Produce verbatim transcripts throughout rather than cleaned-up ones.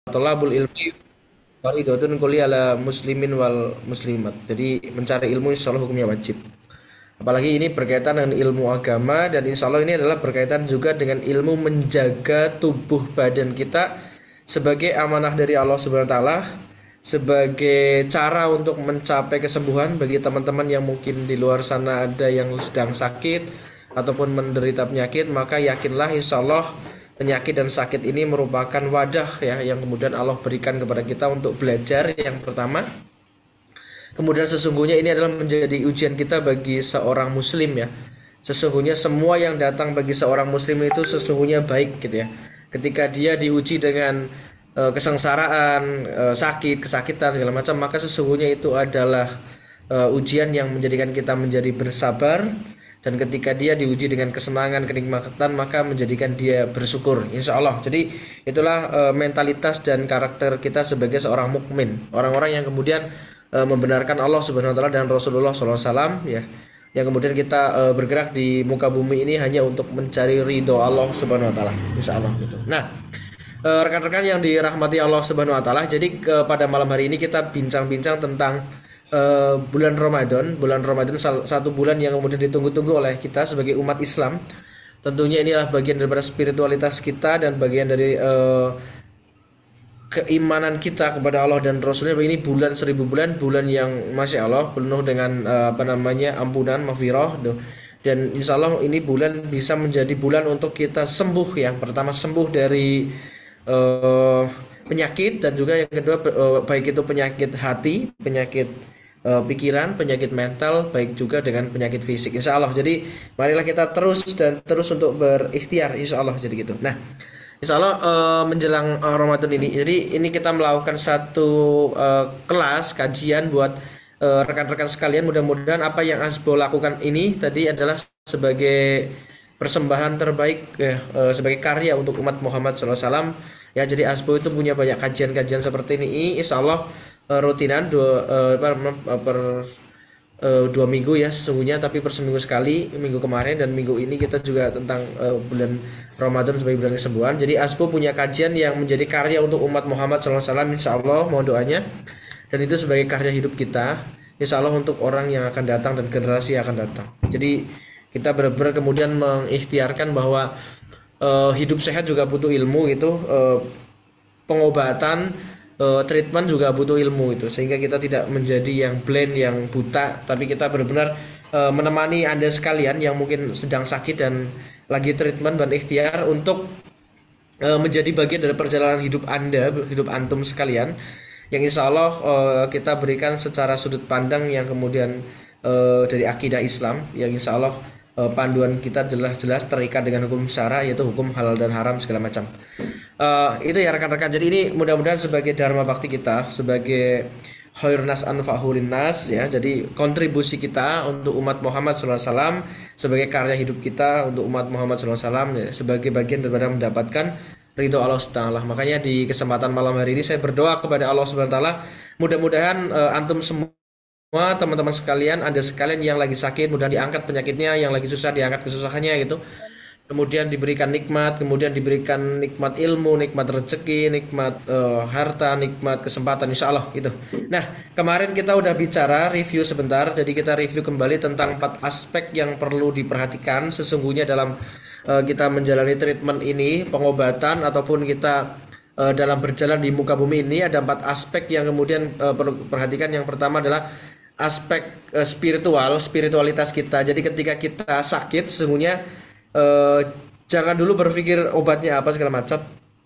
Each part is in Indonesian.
Thalabul ilmi fardhatun kulli ala muslimin wal muslimat. Jadi mencari ilmu insya Allah hukumnya wajib. Apalagi ini berkaitan dengan ilmu agama dan insya Allah ini adalah berkaitan juga dengan ilmu menjaga tubuh badan kita sebagai amanah dari Allah Subhanahu wa taala, sebagai cara untuk mencapai kesembuhan bagi teman-teman yang mungkin di luar sana ada yang sedang sakit ataupun menderita penyakit, maka yakinlah insya Allah penyakit dan sakit ini merupakan wadah ya yang kemudian Allah berikan kepada kita untuk belajar yang pertama. Kemudian sesungguhnya ini adalah menjadi ujian kita bagi seorang muslim ya. Sesungguhnya semua yang datang bagi seorang muslim itu sesungguhnya baik gitu ya. Ketika dia diuji dengan e, kesengsaraan, e, sakit, kesakitan segala macam, maka sesungguhnya itu adalah e, ujian yang menjadikan kita menjadi bersabar. Dan ketika dia diuji dengan kesenangan, kenikmatan, maka menjadikan dia bersyukur, insya Allah. Jadi itulah e, mentalitas dan karakter kita sebagai seorang mukmin, orang-orang yang kemudian e, membenarkan Allah Subhanahu Wa Taala dan Rasulullah Shallallahu Alaihi Wasallam, ya, yang kemudian kita e, bergerak di muka bumi ini hanya untuk mencari ridho Allah Subhanahu Wa Taala, insya Allah. Gitu. Nah, e, rekan-rekan yang dirahmati Allah Subhanahu Wa Taala, jadi ke, pada malam hari ini kita bincang-bincang tentang Uh, bulan Ramadan. Bulan Ramadan satu bulan yang kemudian ditunggu-tunggu oleh kita sebagai umat Islam. Tentunya ini adalah bagian daripada spiritualitas kita dan bagian dari uh, keimanan kita kepada Allah dan Rasulnya. Ini bulan seribu bulan, bulan yang masya Allah penuh dengan uh, apa namanya ampunan, maghfirah, dan insya Allah ini bulan bisa menjadi bulan untuk kita sembuh. Yang pertama sembuh dari uh, penyakit, dan juga yang kedua uh, baik itu penyakit hati, penyakit Uh, pikiran, penyakit mental, baik juga dengan penyakit fisik, insya Allah. Jadi marilah kita terus dan terus untuk berikhtiar, insya Allah. Jadi gitu. Nah, insya Allah uh, menjelang uh, Ramadan ini, jadi ini kita melakukan satu uh, kelas kajian buat uh, rekan-rekan sekalian. Mudah-mudahan apa yang Asbo lakukan ini tadi adalah sebagai persembahan terbaik ya, uh, sebagai karya untuk umat Muhammad shallallahu alaihi wasallam. Ya, jadi Asbo itu punya banyak kajian-kajian seperti ini, insya Allah uh, rutinan dua uh, per, per uh, dua minggu ya sesungguhnya, tapi per seminggu sekali. Minggu kemarin dan minggu ini kita juga tentang uh, bulan Ramadan sebagai bulan kesembuhan. Jadi Asbo punya kajian yang menjadi karya untuk umat Muhammad shallallahu alaihi wasallam, insya Allah, mohon doanya. Dan itu sebagai karya hidup kita, insya Allah, untuk orang yang akan datang dan generasi yang akan datang. Jadi kita benar-benar kemudian mengikhtiarkan bahwa uh, hidup sehat juga butuh ilmu gitu, uh, pengobatan, uh, treatment juga butuh ilmu itu, sehingga kita tidak menjadi yang blind, yang buta, tapi kita benar-benar uh, menemani Anda sekalian yang mungkin sedang sakit dan lagi treatment dan ikhtiar untuk uh, menjadi bagian dari perjalanan hidup Anda, hidup antum sekalian, yang insya Allah uh, kita berikan secara sudut pandang yang kemudian uh, dari akidah Islam, yang insya Allah uh, panduan kita jelas-jelas terikat dengan hukum syara, yaitu hukum halal dan haram segala macam. Uh, itu ya rekan-rekan. Jadi ini mudah-mudahan sebagai dharma bakti kita, sebagai khairnas anfa'uhu linnas ya. Jadi kontribusi kita untuk umat Muhammad shallallahu alaihi wasallam, sebagai karya hidup kita untuk umat Muhammad shallallahu alaihi wasallam ya, sebagai bagian daripada mendapatkan ridho Allah subhanahu wa taala. Makanya di kesempatan malam hari ini saya berdoa kepada Allah subhanahu wa taala, mudah-mudahan uh, antum semua, teman-teman sekalian, Anda sekalian yang lagi sakit, mudah diangkat penyakitnya, yang lagi susah diangkat kesusahannya gitu. Kemudian diberikan nikmat, kemudian diberikan nikmat ilmu, nikmat rezeki, nikmat uh, harta, nikmat kesempatan, insya Allah gitu. Nah, kemarin kita udah bicara review sebentar, jadi kita review kembali tentang empat aspek yang perlu diperhatikan sesungguhnya dalam uh, kita menjalani treatment ini, pengobatan, ataupun kita uh, dalam berjalan di muka bumi ini. Ada empat aspek yang kemudian uh, perlu perhatikan. Yang pertama adalah aspek uh, spiritual, spiritualitas kita. Jadi ketika kita sakit, sesungguhnya Uh, jangan dulu berpikir obatnya apa segala macam,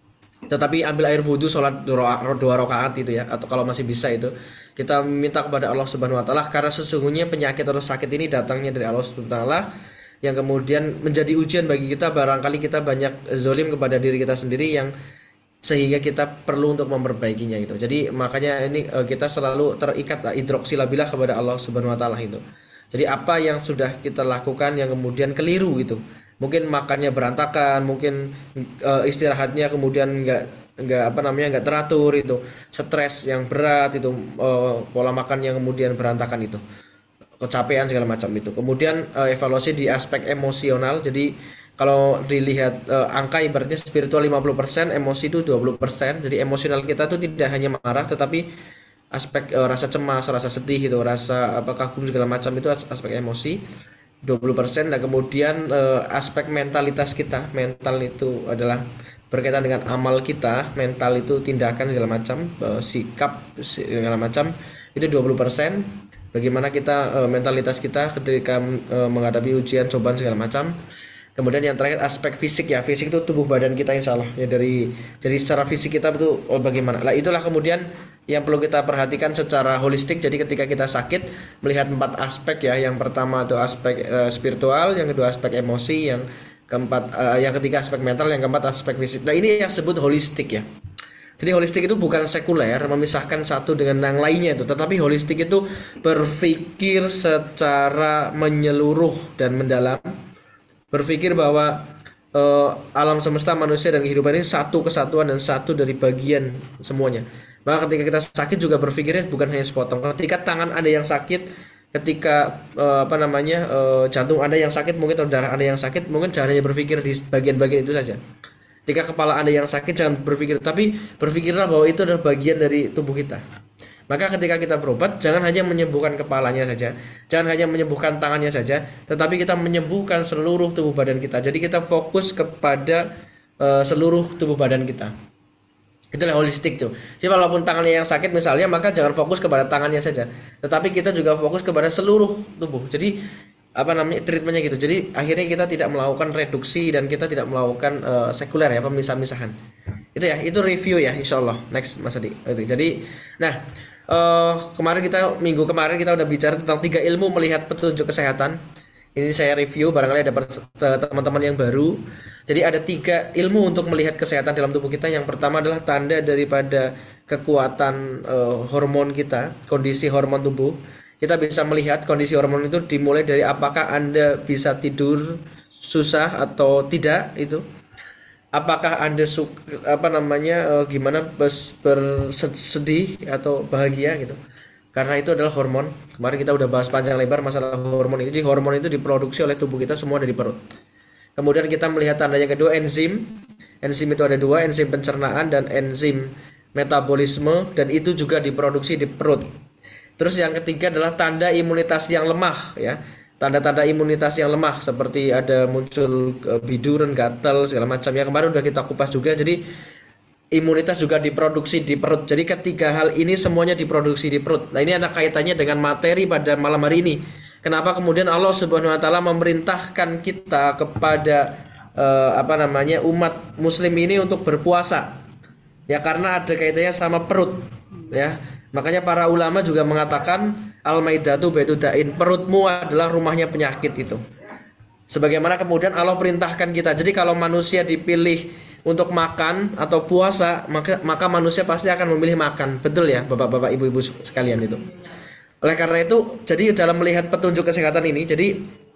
tetapi ambil air wudhu, sholat dua, dua rakaat itu ya, atau kalau masih bisa itu kita minta kepada Allah Subhanahu Wa Taala, karena sesungguhnya penyakit atau sakit ini datangnya dari Allah Subhanahu Wa Taala, yang kemudian menjadi ujian bagi kita. Barangkali kita banyak zolim kepada diri kita sendiri, yang sehingga kita perlu untuk memperbaikinya gitu. Jadi makanya ini uh, kita selalu terikat uh, idroksilabilah kepada Allah Subhanahu Wa Taala itu. Jadi apa yang sudah kita lakukan yang kemudian keliru gitu, mungkin makannya berantakan, mungkin uh, istirahatnya kemudian nggak nggak apa namanya nggak teratur itu, stres yang berat itu, uh, pola makan yang kemudian berantakan itu, kecapean segala macam itu. Kemudian uh, evaluasi di aspek emosional. Jadi kalau dilihat uh, angka ibaratnya spiritual lima puluh persen, emosi itu dua puluh persen. Jadi emosional kita tuh tidak hanya marah tetapi aspek uh, rasa cemas, rasa sedih gitu, rasa apa kagum segala macam itu aspek emosi dua puluh persen. Nah, kemudian uh, aspek mentalitas kita, mental itu adalah berkaitan dengan amal kita, mental itu tindakan segala macam, uh, sikap segala macam itu dua puluh persen. Bagaimana kita uh, mentalitas kita ketika uh, menghadapi ujian, cobaan segala macam. Kemudian yang terakhir aspek fisik ya, fisik itu tubuh badan kita insya Allah ya, dari jadi secara fisik kita itu oh, bagaimana. Lah itulah kemudian yang perlu kita perhatikan secara holistik. Jadi ketika kita sakit melihat empat aspek ya, yang pertama itu aspek uh, spiritual, yang kedua aspek emosi, yang keempat uh, yang ketiga aspek mental, yang keempat aspek fisik. Nah ini yang disebut holistik ya. Jadi holistik itu bukan sekuler memisahkan satu dengan yang lainnya itu, tetapi holistik itu berpikir secara menyeluruh dan mendalam. Berpikir bahwa uh, alam semesta, manusia dan kehidupan ini satu kesatuan dan satu dari bagian semuanya. Maka ketika kita sakit juga berpikirnya bukan hanya sepotong. Ketika tangan Anda yang sakit, ketika uh, apa namanya uh, jantung Anda yang sakit, mungkin atau darah Anda yang sakit, mungkin jangan hanya berpikir di bagian-bagian itu saja. Ketika kepala Anda yang sakit, jangan berpikir, tapi berpikirlah bahwa itu adalah bagian dari tubuh kita. Maka ketika kita berobat, jangan hanya menyembuhkan kepalanya saja, jangan hanya menyembuhkan tangannya saja, tetapi kita menyembuhkan seluruh tubuh badan kita. Jadi kita fokus kepada uh, seluruh tubuh badan kita. Itulah holistik tuh. Jadi walaupun tangannya yang sakit misalnya, maka jangan fokus kepada tangannya saja, tetapi kita juga fokus kepada seluruh tubuh. Jadi apa namanya treatmentnya gitu. Jadi akhirnya kita tidak melakukan reduksi dan kita tidak melakukan uh, sekuler ya, pemisah-misahan. Itu ya, itu review ya, insya Allah. Next Mas Adi. Itu. Jadi, nah uh, kemarin kita minggu kemarin kita udah bicara tentang tiga ilmu melihat petunjuk kesehatan. Ini saya review, barangkali ada teman-teman yang baru. Jadi ada tiga ilmu untuk melihat kesehatan dalam tubuh kita. Yang pertama adalah tanda daripada kekuatan uh, hormon kita, kondisi hormon tubuh. Kita bisa melihat kondisi hormon itu dimulai dari apakah Anda bisa tidur susah atau tidak itu. Apakah Anda suka apa namanya uh, gimana bersedih atau bahagia gitu. Karena itu adalah hormon. Kemarin kita udah bahas panjang lebar masalah hormon itu. Jadi hormon itu diproduksi oleh tubuh kita semua dari perut. Kemudian kita melihat tanda yang kedua, enzim. Enzim itu ada dua, enzim pencernaan dan enzim metabolisme, dan itu juga diproduksi di perut. Terus yang ketiga adalah tanda imunitas yang lemah ya. Tanda-tanda imunitas yang lemah seperti ada muncul biduran, gatal segala macam yang kemarin udah kita kupas juga. Jadi imunitas juga diproduksi di perut. Jadi ketiga hal ini semuanya diproduksi di perut. Nah, ini ada kaitannya dengan materi pada malam hari ini. Kenapa kemudian Allah Subhanahu wa taala memerintahkan kita kepada uh, apa namanya umat muslim ini untuk berpuasa? Ya karena ada kaitannya sama perut ya. Makanya para ulama juga mengatakan al-maidatu baitud da'in, perutmu adalah rumahnya penyakit itu. Sebagaimana kemudian Allah perintahkan kita. Jadi kalau manusia dipilih untuk makan atau puasa, maka maka manusia pasti akan memilih makan. Betul ya, Bapak-bapak, Ibu-ibu sekalian itu. Oleh karena itu, jadi dalam melihat petunjuk kesehatan ini, jadi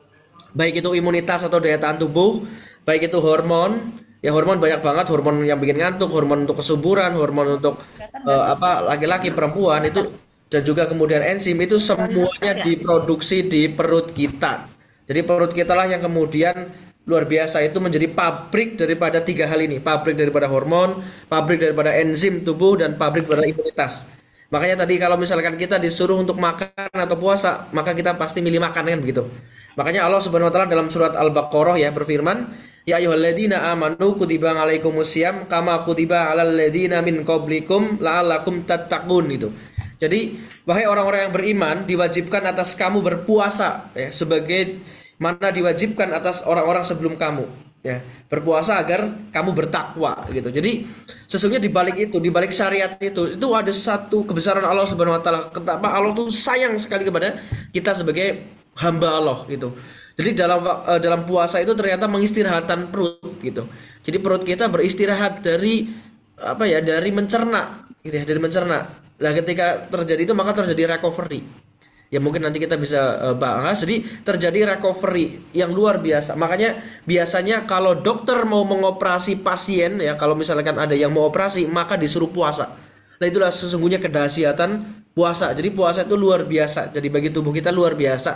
baik itu imunitas atau daya tahan tubuh, baik itu hormon, ya hormon banyak banget, hormon yang bikin ngantuk, hormon untuk kesuburan, hormon untuk uh, apa laki-laki, perempuan itu, dan juga kemudian enzim itu semuanya diproduksi di perut kita. Jadi perut kita lah yang kemudian luar biasa itu menjadi pabrik daripada tiga hal ini, pabrik daripada hormon, pabrik daripada enzim tubuh, dan pabrik daripada imunitas. Makanya tadi kalau misalkan kita disuruh untuk makan atau puasa, maka kita pasti milih makan kan begitu. Makanya Allah Subhanahu wa taala dalam surat Al-Baqarah ya berfirman, ya ayyuhalladzina amanu kutiba alaikumusiyam kama kutiba alal ladzina min qablikum la'allakum tattaqun itu. Jadi wahai orang-orang yang beriman, diwajibkan atas kamu berpuasa ya, sebagai mana diwajibkan atas orang-orang sebelum kamu ya, berpuasa agar kamu bertakwa gitu. Jadi sesungguhnya di balik itu, di balik syariat itu, itu ada satu kebesaran Allah Subhanahu wa taala. Kenapa Allah tuh sayang sekali kepada kita sebagai hamba Allah gitu. Jadi dalam uh, dalam puasa itu ternyata mengistirahatkan perut gitu. Jadi perut kita beristirahat dari apa ya, dari mencerna gitu ya, dari mencerna. Nah, ketika terjadi itu maka terjadi recovery. Ya mungkin nanti kita bisa uh, bahas. Jadi terjadi recovery yang luar biasa. Makanya biasanya kalau dokter mau mengoperasi pasien ya, kalau misalkan ada yang mau operasi maka disuruh puasa. Nah itulah sesungguhnya kedahsyatan puasa. Jadi puasa itu luar biasa. Jadi bagi tubuh kita luar biasa.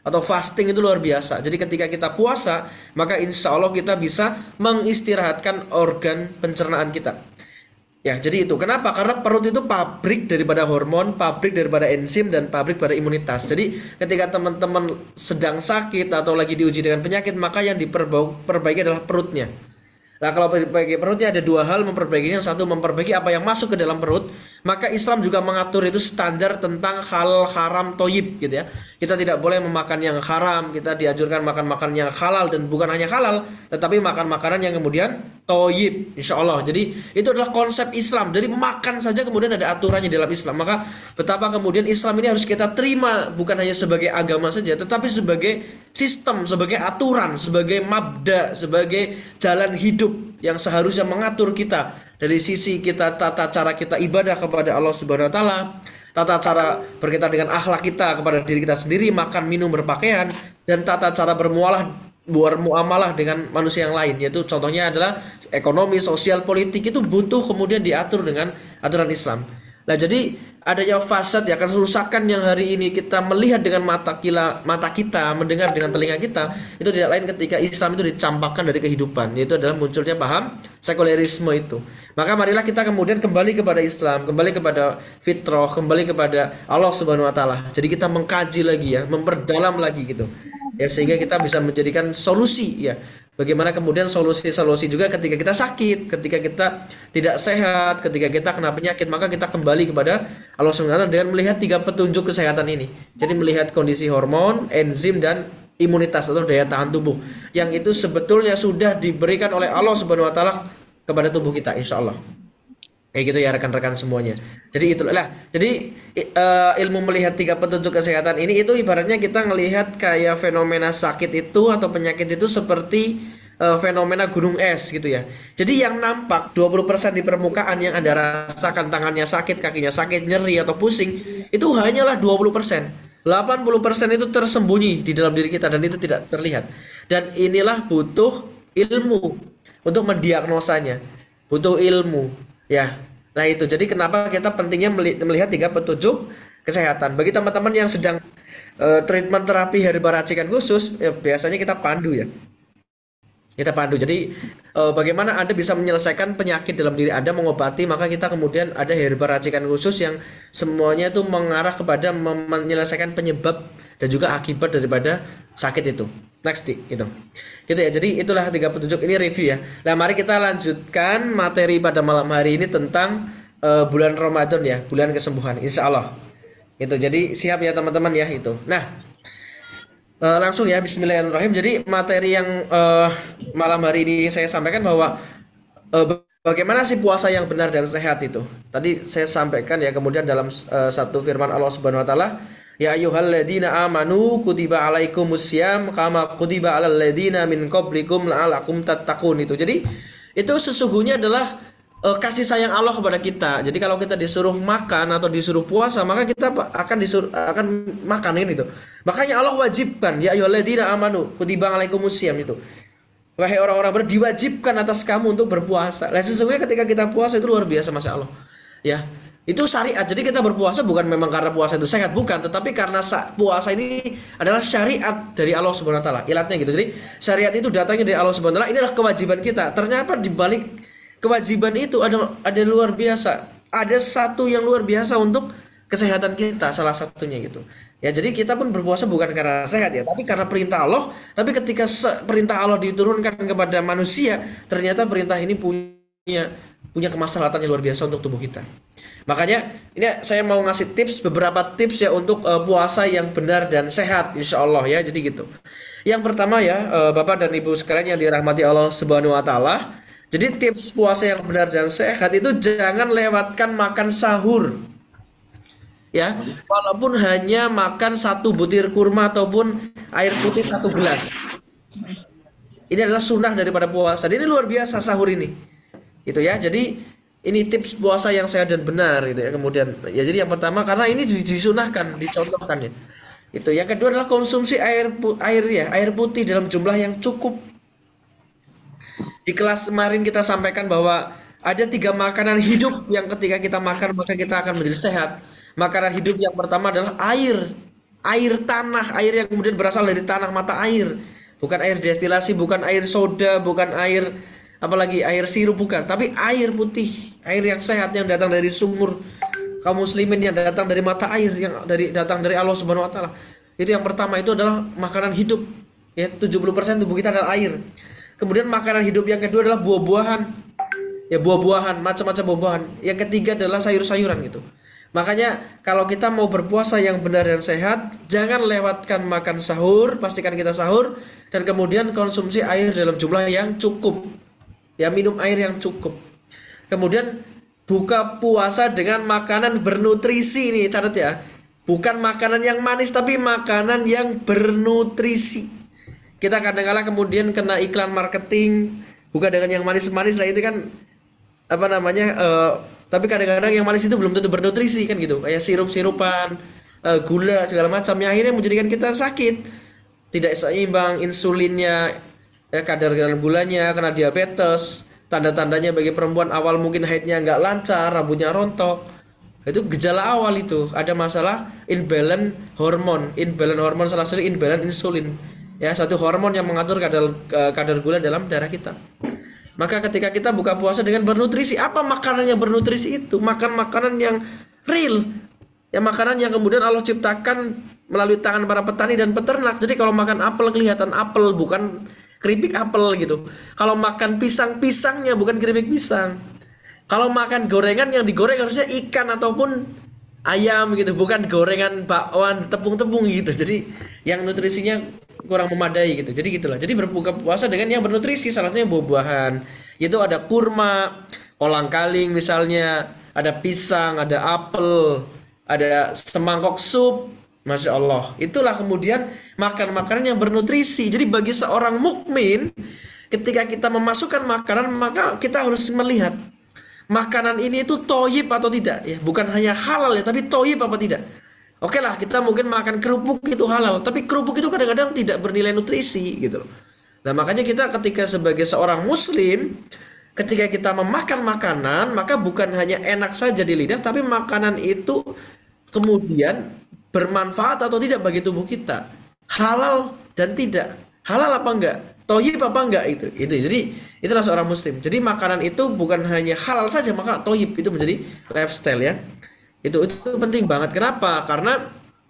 atau fasting itu luar biasa. Jadi ketika kita puasa, maka insya Allah kita bisa mengistirahatkan organ pencernaan kita. Ya, jadi itu. Kenapa? Karena perut itu pabrik daripada hormon, pabrik daripada enzim, dan pabrik pada imunitas. Jadi ketika teman-teman sedang sakit atau lagi diuji dengan penyakit, maka yang diperbaiki adalah perutnya. Nah, kalau memperbaiki perutnya ada dua hal memperbaikinya. Yang satu, memperbaiki apa yang masuk ke dalam perut. Maka Islam juga mengatur itu standar tentang hal haram toyib gitu ya. Kita tidak boleh memakan yang haram. Kita dianjurkan makan makan yang halal, dan bukan hanya halal, tetapi makan makanan yang kemudian toyib, insya Allah. Jadi itu adalah konsep Islam. Jadi makan saja kemudian ada aturannya dalam Islam. Maka betapa kemudian Islam ini harus kita terima bukan hanya sebagai agama saja, tetapi sebagai sistem, sebagai aturan, sebagai mabda, sebagai jalan hidup yang seharusnya mengatur kita dari sisi kita, tata cara kita ibadah kepada Allah Subhanahu wa taala, tata cara berkaitan dengan akhlak kita kepada diri kita sendiri, makan, minum, berpakaian, dan tata cara bermuamalah bermuamalah dengan manusia yang lain, yaitu contohnya adalah ekonomi, sosial, politik, itu butuh kemudian diatur dengan aturan Islam. Nah, jadi adanya fasad ya, kerusakan yang hari ini kita melihat dengan mata kila, mata kita, mendengar dengan telinga kita, itu tidak lain ketika Islam itu dicampakkan dari kehidupan, yaitu adalah munculnya paham sekulerisme itu. Maka marilah kita kemudian kembali kepada Islam, kembali kepada fitrah, kembali kepada Allah Subhanahu wa taala. Jadi kita mengkaji lagi ya, memperdalam lagi gitu. Ya, sehingga kita bisa menjadikan solusi ya. Bagaimana kemudian solusi-solusi juga ketika kita sakit, ketika kita tidak sehat, ketika kita kena penyakit, maka kita kembali kepada Allah Subhanahu wa taala dengan melihat tiga petunjuk kesehatan ini. Jadi melihat kondisi hormon, enzim, dan imunitas atau daya tahan tubuh yang itu sebetulnya sudah diberikan oleh Allah Subhanahu wa taala kepada tubuh kita, insya Allah. Kayak gitu ya rekan-rekan semuanya. Jadi itulah. Jadi uh, ilmu melihat tiga petunjuk kesehatan ini itu ibaratnya kita ngelihat kayak fenomena sakit itu atau penyakit itu seperti uh, fenomena gunung es gitu ya. Jadi yang nampak dua puluh persen di permukaan yang Anda rasakan, tangannya sakit, kakinya sakit, nyeri atau pusing, itu hanyalah dua puluh persen. delapan puluh persen itu tersembunyi di dalam diri kita dan itu tidak terlihat. Dan inilah butuh ilmu untuk mendiagnosanya. Butuh ilmu. Ya, nah itu. Jadi kenapa kita pentingnya melihat tiga petunjuk kesehatan. Bagi teman-teman yang sedang uh, treatment terapi herba racikan khusus, ya biasanya kita pandu ya. Kita pandu. Jadi uh, bagaimana Anda bisa menyelesaikan penyakit dalam diri Anda, mengobati, maka kita kemudian ada herba racikan khusus yang semuanya itu mengarah kepada menyelesaikan penyebab dan juga akibat daripada sakit itu. Next gitu. Gitu ya. Jadi itulah tiga petunjuk, ini review ya. Nah, mari kita lanjutkan materi pada malam hari ini tentang uh, bulan Ramadan ya, bulan kesembuhan insya Allah. Itu. Jadi siap ya teman-teman ya itu. Nah, uh, langsung ya bismillahirrahmanirrahim. Jadi materi yang uh, malam hari ini saya sampaikan bahwa uh, bagaimana sih puasa yang benar dan sehat itu. Tadi saya sampaikan ya, kemudian dalam uh, satu firman Allah Subhanahu wa taala, ya ayyuhalladzina amanu kutiba alaikumusiyam kama kutiba alal ladzina min qablikum la'alakum tattaqun itu. Jadi itu sesungguhnya adalah uh, kasih sayang Allah kepada kita. Jadi kalau kita disuruh makan atau disuruh puasa, maka kita akan disuruh akan makan ini itu. Makanya Allah wajibkan ya ayyuhalladzina amanu kutiba alaikumusiyam itu. Wahai orang-orang beriman, diwajibkan atas kamu untuk berpuasa. Lah sesungguhnya ketika kita puasa itu luar biasa Masya Allah. Ya. Itu syariat. Jadi kita berpuasa bukan memang karena puasa itu sehat, bukan, tetapi karena puasa ini adalah syariat dari Allah Subhanahu wa taala. Ilatnya gitu. Jadi syariat itu datangnya dari Allah Subhanahu wa taala. Inilah kewajiban kita. Ternyata di balik kewajiban itu ada ada luar biasa. Ada satu yang luar biasa untuk kesehatan kita, salah satunya gitu. Ya, jadi kita pun berpuasa bukan karena sehat ya, tapi karena perintah Allah. Tapi ketika perintah Allah diturunkan kepada manusia, ternyata perintah ini punya punya kemaslahatan yang luar biasa untuk tubuh kita. Makanya ini saya mau ngasih tips, beberapa tips ya untuk uh, puasa yang benar dan sehat insya Allah ya. Jadi gitu. Yang pertama ya uh, Bapak dan Ibu sekalian yang dirahmati Allah Subhanahu wa taala. Jadi tips puasa yang benar dan sehat itu jangan lewatkan makan sahur. Ya, walaupun hanya makan satu butir kurma ataupun air putih satu gelas. Ini adalah sunnah daripada puasa. Jadi ini luar biasa sahur ini. Gitu ya. Jadi ini tips puasa yang sehat dan benar gitu ya. Kemudian ya jadi yang pertama karena ini disunahkan, dicontohkan ya. Itu. Yang kedua adalah konsumsi air air ya, air putih dalam jumlah yang cukup. Di kelas kemarin kita sampaikan bahwa ada tiga makanan hidup yang ketika kita makan maka kita akan menjadi sehat. Makanan hidup yang pertama adalah air. air tanah, air yang kemudian berasal dari tanah mata air, bukan air destilasi, bukan air soda, bukan air apalagi air sirup, bukan, tapi air putih, air yang sehat yang datang dari sumur kaum muslimin, yang datang dari mata air, yang dari datang dari Allah Subhanahu wa taala. Itu yang pertama, itu adalah makanan hidup. Ya, tujuh puluh persen tubuh kita adalah air. Kemudian makanan hidup yang kedua adalah buah-buahan. Ya, buah-buahan, macam-macam buah-buahan. Yang ketiga adalah sayur-sayuran gitu. Makanya kalau kita mau berpuasa yang benar dan sehat, jangan lewatkan makan sahur, pastikan kita sahur dan kemudian konsumsi air dalam jumlah yang cukup. Ya, minum air yang cukup. Kemudian buka puasa dengan makanan bernutrisi, nih catat ya. Bukan makanan yang manis tapi makanan yang bernutrisi. Kita kadang-kala kemudian kena iklan marketing, buka dengan yang manis-manis lah, itu kan apa namanya, uh, tapi kadang-kadang yang manis itu belum tentu bernutrisi kan gitu, kayak sirup-sirupan, uh, gula segala macam, yang akhirnya menjadikan kita sakit, tidak seimbang insulinnya, ya, kadar dalam gulanya, kena diabetes. Tanda-tandanya bagi perempuan awal mungkin haidnya nggak lancar, rambutnya rontok, itu gejala awal, itu ada masalah imbalance hormon. Imbalance hormon salah satu imbalance insulin, ya, satu hormon yang mengatur kadar kadar gula dalam darah kita. Maka ketika kita buka puasa dengan bernutrisi, apa makanan yang bernutrisi itu? Makan makanan yang real, ya, makanan yang kemudian Allah ciptakan melalui tangan para petani dan peternak. Jadi kalau makan apel kelihatan apel, bukan keripik apel gitu. Kalau makan pisang, pisangnya bukan keripik pisang. Kalau makan gorengan, yang digoreng harusnya ikan ataupun ayam gitu, bukan gorengan bakwan tepung-tepung gitu. Jadi yang nutrisinya kurang memadai gitu. Jadi gitulah. Jadi berbuka puasa dengan yang bernutrisi, salah satunya buah-buahan. Itu ada kurma, kolang-kaling misalnya, ada pisang, ada apel, ada semangkok sup. Masya Allah. Itulah kemudian makan makanan yang bernutrisi. Jadi bagi seorang mukmin, ketika kita memasukkan makanan, maka kita harus melihat makanan ini itu toyib atau tidak, ya, bukan hanya halal ya, tapi toyib apa tidak. Oke lah, kita mungkin makan kerupuk itu halal, tapi kerupuk itu kadang-kadang tidak bernilai nutrisi gitu loh. Nah, makanya kita ketika sebagai seorang muslim, ketika kita memakan makanan, maka bukan hanya enak saja di lidah, tapi makanan itu kemudian bermanfaat atau tidak bagi tubuh kita. Halal dan tidak. Halal apa enggak? Toyib apa enggak, itu. Itu. Jadi itulah seorang muslim. Jadi makanan itu bukan hanya halal saja, maka toyib itu menjadi lifestyle, ya. Itu itu penting banget. Kenapa? Karena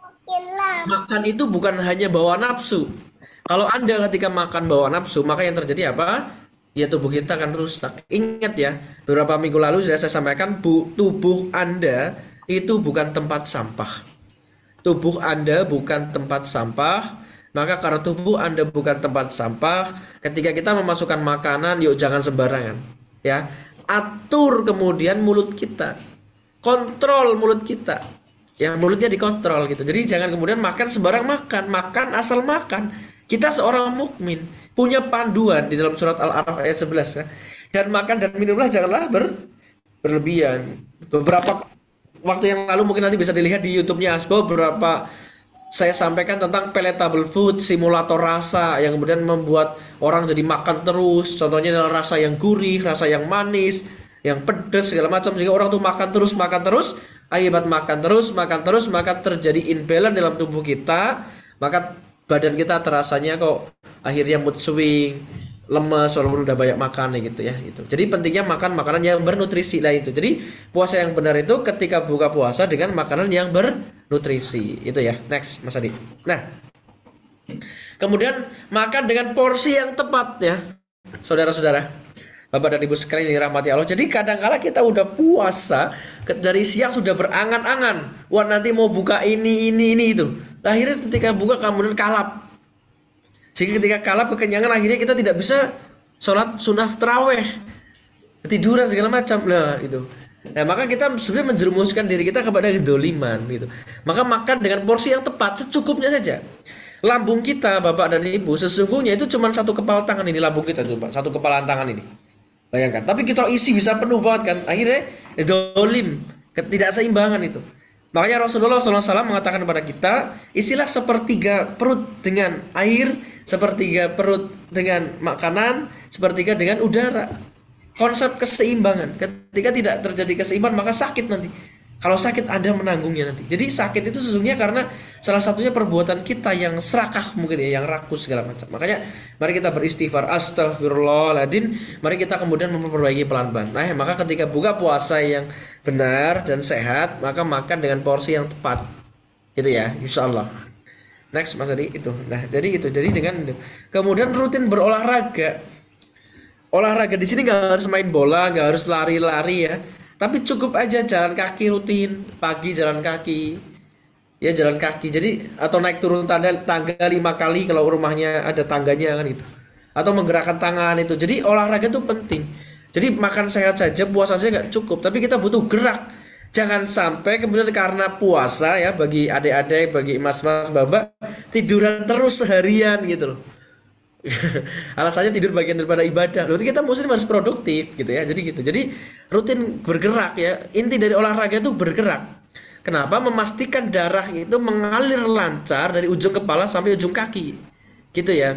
makan itu bukan hanya bawa nafsu. Kalau Anda ketika makan bawa nafsu, maka yang terjadi apa? Ya, tubuh kita akan rusak. Ingat ya, beberapa minggu lalu sudah saya sampaikan, bu, tubuh Anda itu bukan tempat sampah. Tubuh Anda bukan tempat sampah. Maka karena tubuh Anda bukan tempat sampah, ketika kita memasukkan makanan, yuk jangan sembarangan, ya. Atur kemudian mulut kita. Kontrol mulut kita, ya, mulutnya dikontrol gitu. Jadi jangan kemudian makan sembarang makan, makan asal makan. Kita seorang mukmin punya panduan di dalam surat Al-A'raf ayat sebelas, ya. Dan makan dan minumlah janganlah ber, berlebihan. Beberapa waktu yang lalu mungkin nanti bisa dilihat di YouTube-nya Asbo, beberapa saya sampaikan tentang palatable food, simulator rasa yang kemudian membuat orang jadi makan terus. Contohnya adalah rasa yang gurih, rasa yang manis, yang pedas segala macam, sehingga orang tuh makan terus makan terus. Akibat makan terus makan terus maka terjadi imbalance dalam tubuh kita, maka badan kita terasanya kok akhirnya mood swing, lemes walaupun udah banyak makan gitu ya, gitu. Jadi pentingnya makan makanan yang bernutrisi lah itu. Jadi puasa yang benar itu ketika buka puasa dengan makanan yang bernutrisi itu ya. Next, Mas Adi. Nah, kemudian makan dengan porsi yang tepat ya, saudara-saudara, Bapak dan Ibu sekalian yang dirahmati Allah. Jadi kadang-kala kita udah puasa dari siang sudah berangan-angan, wah nanti mau buka ini ini ini itu. Akhirnya ketika buka kemudian kalap. Sehingga ketika kalap kekenyangan akhirnya kita tidak bisa sholat sunnah taraweh, ketiduran segala macam lah itu. Nah, maka kita sebenarnya menjerumuskan diri kita kepada kedoliman gitu. Maka makan dengan porsi yang tepat, secukupnya saja. Lambung kita, Bapak dan Ibu, sesungguhnya itu cuma satu kepala tangan ini, lambung kita tuh, Pak, satu kepala tangan ini. Bayangkan. Tapi kita isi bisa penuh banget kan. Akhirnya dolim, ketidakseimbangan itu. Makanya Rasulullah shallallahu alaihi wasallam mengatakan kepada kita, isilah sepertiga perut dengan air, sepertiga perut dengan makanan, sepertiga dengan udara. Konsep keseimbangan. Ketika tidak terjadi keseimbangan maka sakit nanti. Kalau sakit Anda menanggungnya nanti. Jadi sakit itu sesungguhnya karena salah satunya perbuatan kita yang serakah mungkin ya, yang rakus segala macam. Makanya mari kita beristighfar, astagfirullahaladzim. Mari kita kemudian memperbaiki pelan-pelan. Nah, maka ketika buka puasa yang benar dan sehat, maka makan dengan porsi yang tepat. Gitu ya, insya Allah. Next Mas Adi itu. Nah, jadi itu. Jadi dengan itu. Kemudian rutin berolahraga. Olahraga di sini nggak harus main bola, nggak harus lari-lari ya. Tapi cukup aja jalan kaki rutin, pagi jalan kaki, ya jalan kaki. Jadi atau naik turun tangga tangga lima kali kalau rumahnya ada tangganya kan gitu. Atau menggerakkan tangan itu. Jadi olahraga itu penting. Jadi makan sehat saja, puasa saja nggak cukup. Tapi kita butuh gerak. Jangan sampai kemudian karena puasa ya bagi adik-adik, bagi mas-mas, babak tiduran terus seharian gitu loh. Alasannya tidur bagian daripada ibadah. Berarti kita muslim harus produktif gitu ya. Jadi gitu. Jadi rutin bergerak ya. Inti dari olahraga itu bergerak. Kenapa? Memastikan darah itu mengalir lancar dari ujung kepala sampai ujung kaki. Gitu ya.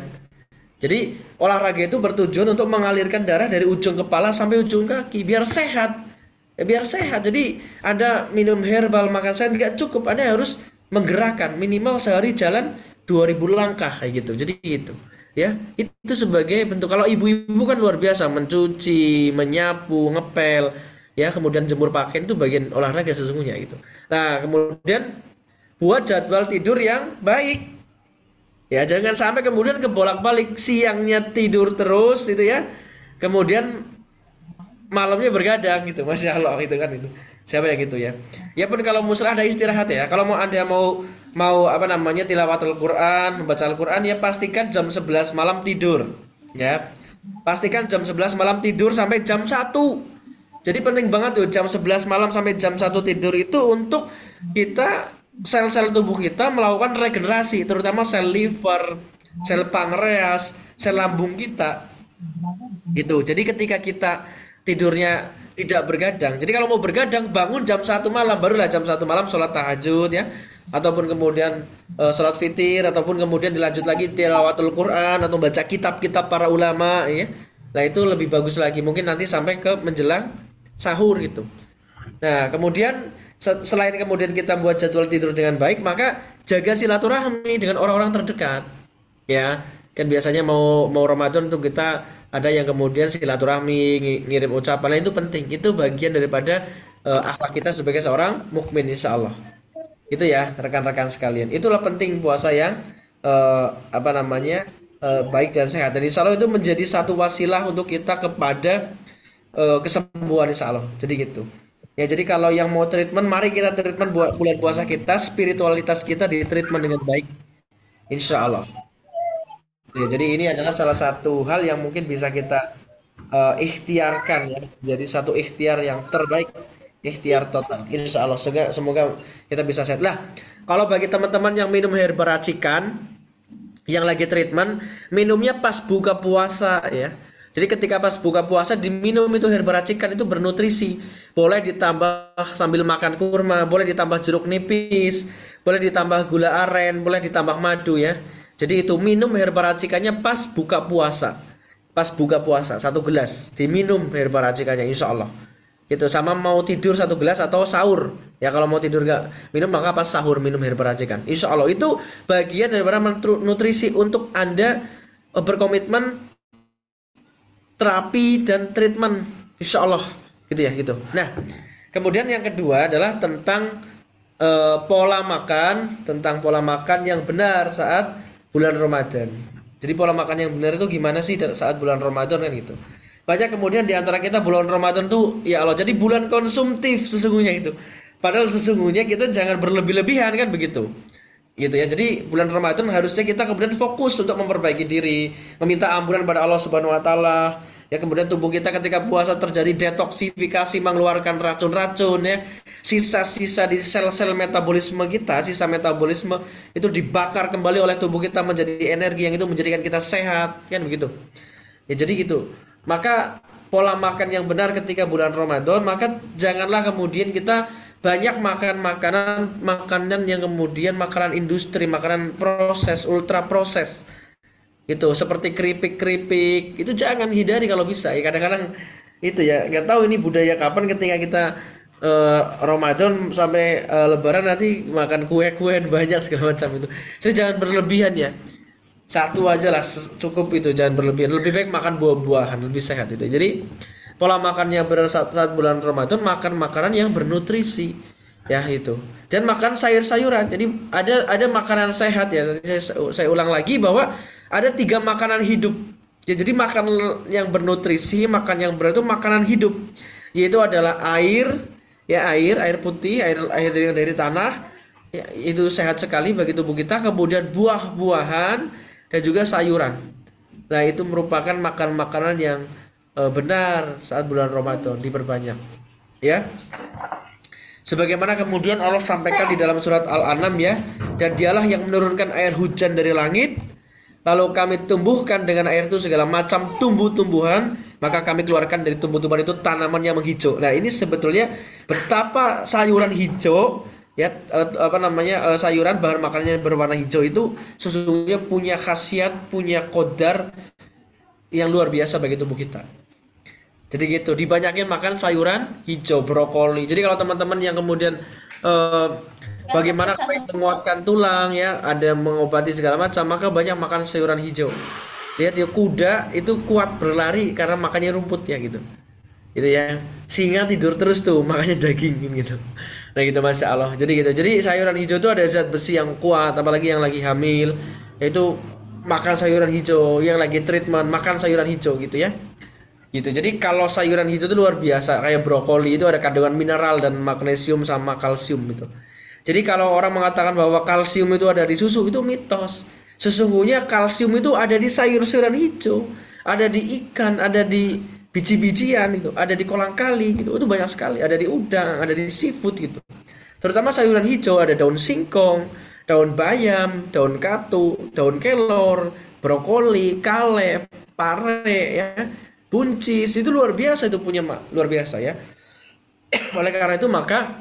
Jadi olahraga itu bertujuan untuk mengalirkan darah dari ujung kepala sampai ujung kaki biar sehat. Ya biar sehat. Jadi Anda minum herbal, makan sehat nggak cukup. Anda harus menggerakkan minimal sehari jalan dua ribu langkah kayak gitu. Jadi gitu. Ya, itu sebagai bentuk. Kalau ibu-ibu kan luar biasa mencuci, menyapu, ngepel, ya, kemudian jemur pakaian itu bagian olahraga sesungguhnya gitu. Nah, kemudian buat jadwal tidur yang baik. Ya, jangan sampai kemudian kebolak-balik siangnya tidur terus itu ya. Kemudian malamnya bergadang gitu. Masya Allah itu kan itu. Siapa yang gitu ya? Ya pun kalau muslah ada istirahat ya. Kalau mau Anda mau mau apa namanya tilawatul Quran, membaca Al-Quran ya pastikan jam sebelas malam tidur ya. Pastikan jam sebelas malam tidur sampai jam satu. Jadi penting banget tuh jam sebelas malam sampai jam satu tidur itu untuk kita sel-sel tubuh kita melakukan regenerasi, terutama sel liver, sel pankreas, sel lambung kita. Gitu. Jadi ketika kita tidurnya tidak bergadang. Jadi kalau mau bergadang bangun jam satu malam, barulah jam satu malam sholat tahajud ya. Ataupun kemudian uh, sholat fitir, ataupun kemudian dilanjut lagi tilawatul Quran atau baca kitab-kitab para ulama ya. Nah itu lebih bagus lagi. Mungkin nanti sampai ke menjelang sahur gitu. Nah kemudian selain kemudian kita buat jadwal tidur dengan baik, maka jaga silaturahmi dengan orang-orang terdekat. Ya, kan biasanya mau mau Ramadan tuh kita ada yang kemudian silaturahmi, ngirim ucapan, nah, itu penting. Itu bagian daripada uh, akhlak kita sebagai seorang mukmin insya Allah. Itu ya rekan-rekan sekalian. Itulah penting puasa yang uh, apa namanya uh, baik dan sehat. Dan insya Allah itu menjadi satu wasilah untuk kita kepada uh, kesembuhan insya Allah. Jadi gitu. Ya jadi kalau yang mau treatment, mari kita treatment buat bulan puasa kita, spiritualitas kita di treatment dengan baik, insya Allah. Ya, jadi ini adalah salah satu hal yang mungkin bisa kita uh, ikhtiarkan ya. Jadi satu ikhtiar yang terbaik, ikhtiar total. Insya Allah semoga, semoga kita bisa sehat. Lah, kalau bagi teman-teman yang minum herba racikan, yang lagi treatment, minumnya pas buka puasa ya. Jadi ketika pas buka puasa diminum itu herba racikan itu bernutrisi. Boleh ditambah sambil makan kurma, boleh ditambah jeruk nipis, boleh ditambah gula aren, boleh ditambah madu ya. Jadi itu minum herba racikannya pas buka puasa. Pas buka puasa satu gelas diminum herba racikannya insya Allah. Gitu sama mau tidur satu gelas atau sahur. Ya kalau mau tidur gak minum maka pas sahur minum herba racikan. Insya Allah itu bagian daripada nutrisi untuk Anda berkomitmen terapi dan treatment insya Allah gitu ya gitu. Nah kemudian yang kedua adalah tentang uh, pola makan, tentang pola makan yang benar saat bulan Ramadan. Jadi pola makan yang benar itu gimana sih saat bulan Ramadan kan gitu. Banyak kemudian di antara kita bulan Ramadan tuh ya Allah jadi bulan konsumtif sesungguhnya itu. Padahal sesungguhnya kita jangan berlebih-lebihan kan begitu. Gitu ya. Jadi bulan Ramadan harusnya kita kemudian fokus untuk memperbaiki diri, meminta ampunan pada Allah Subhanahu wa taala. Ya kemudian tubuh kita ketika puasa terjadi detoksifikasi, mengeluarkan racun-racun ya. Sisa-sisa di sel-sel metabolisme kita, sisa metabolisme itu dibakar kembali oleh tubuh kita menjadi energi yang itu menjadikan kita sehat, kan begitu. Ya jadi gitu. Maka pola makan yang benar ketika bulan Ramadan, maka janganlah kemudian kita banyak makan makanan makanan yang kemudian makanan industri, makanan proses, ultra proses gitu seperti keripik-keripik itu jangan hindari kalau bisa ya. Kadang-kadang itu ya nggak tahu ini budaya kapan ketika kita eh, Ramadan sampai eh, Lebaran nanti makan kue-kuean banyak segala macam itu. Saya jangan berlebihan ya. Satu aja lah cukup itu, jangan berlebihan. Lebih baik makan buah-buahan, lebih sehat itu. Jadi pola makannya ber saat, saat bulan Ramadan makan makanan yang bernutrisi ya itu. Dan makan sayur-sayuran. Jadi ada ada makanan sehat ya. Saya, saya ulang lagi bahwa ada tiga makanan hidup. Ya, jadi makan yang bernutrisi, makan yang berat itu makanan hidup. Yaitu adalah air, ya air, air putih, air air dari, dari tanah. Ya, itu sehat sekali bagi tubuh kita. Kemudian buah-buahan dan juga sayuran. Nah, itu merupakan makan makanan yang eh, benar saat bulan Ramadan diperbanyak. Ya. Sebagaimana kemudian Allah sampaikan di dalam surat Al-An'am ya, dan dialah yang menurunkan air hujan dari langit, lalu kami tumbuhkan dengan air itu segala macam tumbuh-tumbuhan, maka kami keluarkan dari tumbuh-tumbuhan itu tanaman yang menghijau. Nah, ini sebetulnya betapa sayuran hijau ya eh, apa namanya eh, sayuran bahan makanan yang berwarna hijau itu sesungguhnya punya khasiat, punya kodar yang luar biasa bagi tubuh kita. Jadi gitu, dibanyakin makan sayuran hijau, brokoli. Jadi kalau teman-teman yang kemudian eh, bagaimana menguatkan tulang ya, ada mengobati segala macam, maka banyak makan sayuran hijau. Lihat ya, kuda itu kuat berlari karena makannya rumput ya gitu. Gitu ya. Singa tidur terus tuh, makanya daging gitu. Nah gitu, Masya Allah. Jadi gitu. Jadi sayuran hijau itu ada zat besi yang kuat, apalagi yang lagi hamil, yaitu makan sayuran hijau, yang lagi treatment makan sayuran hijau gitu ya. Gitu. Jadi kalau sayuran hijau itu luar biasa, kayak brokoli itu ada kandungan mineral dan magnesium sama kalsium gitu. Jadi kalau orang mengatakan bahwa kalsium itu ada di susu, itu mitos. Sesungguhnya kalsium itu ada di sayur-sayuran hijau, ada di ikan, ada di biji-bijian itu, ada di kolang kali gitu. Itu banyak sekali, ada di udang, ada di seafood gitu. Terutama sayuran hijau, ada daun singkong, daun bayam, daun katu, daun kelor, brokoli, kale, pare ya, buncis, itu luar biasa, itu punya luar biasa ya. Oleh karena itu maka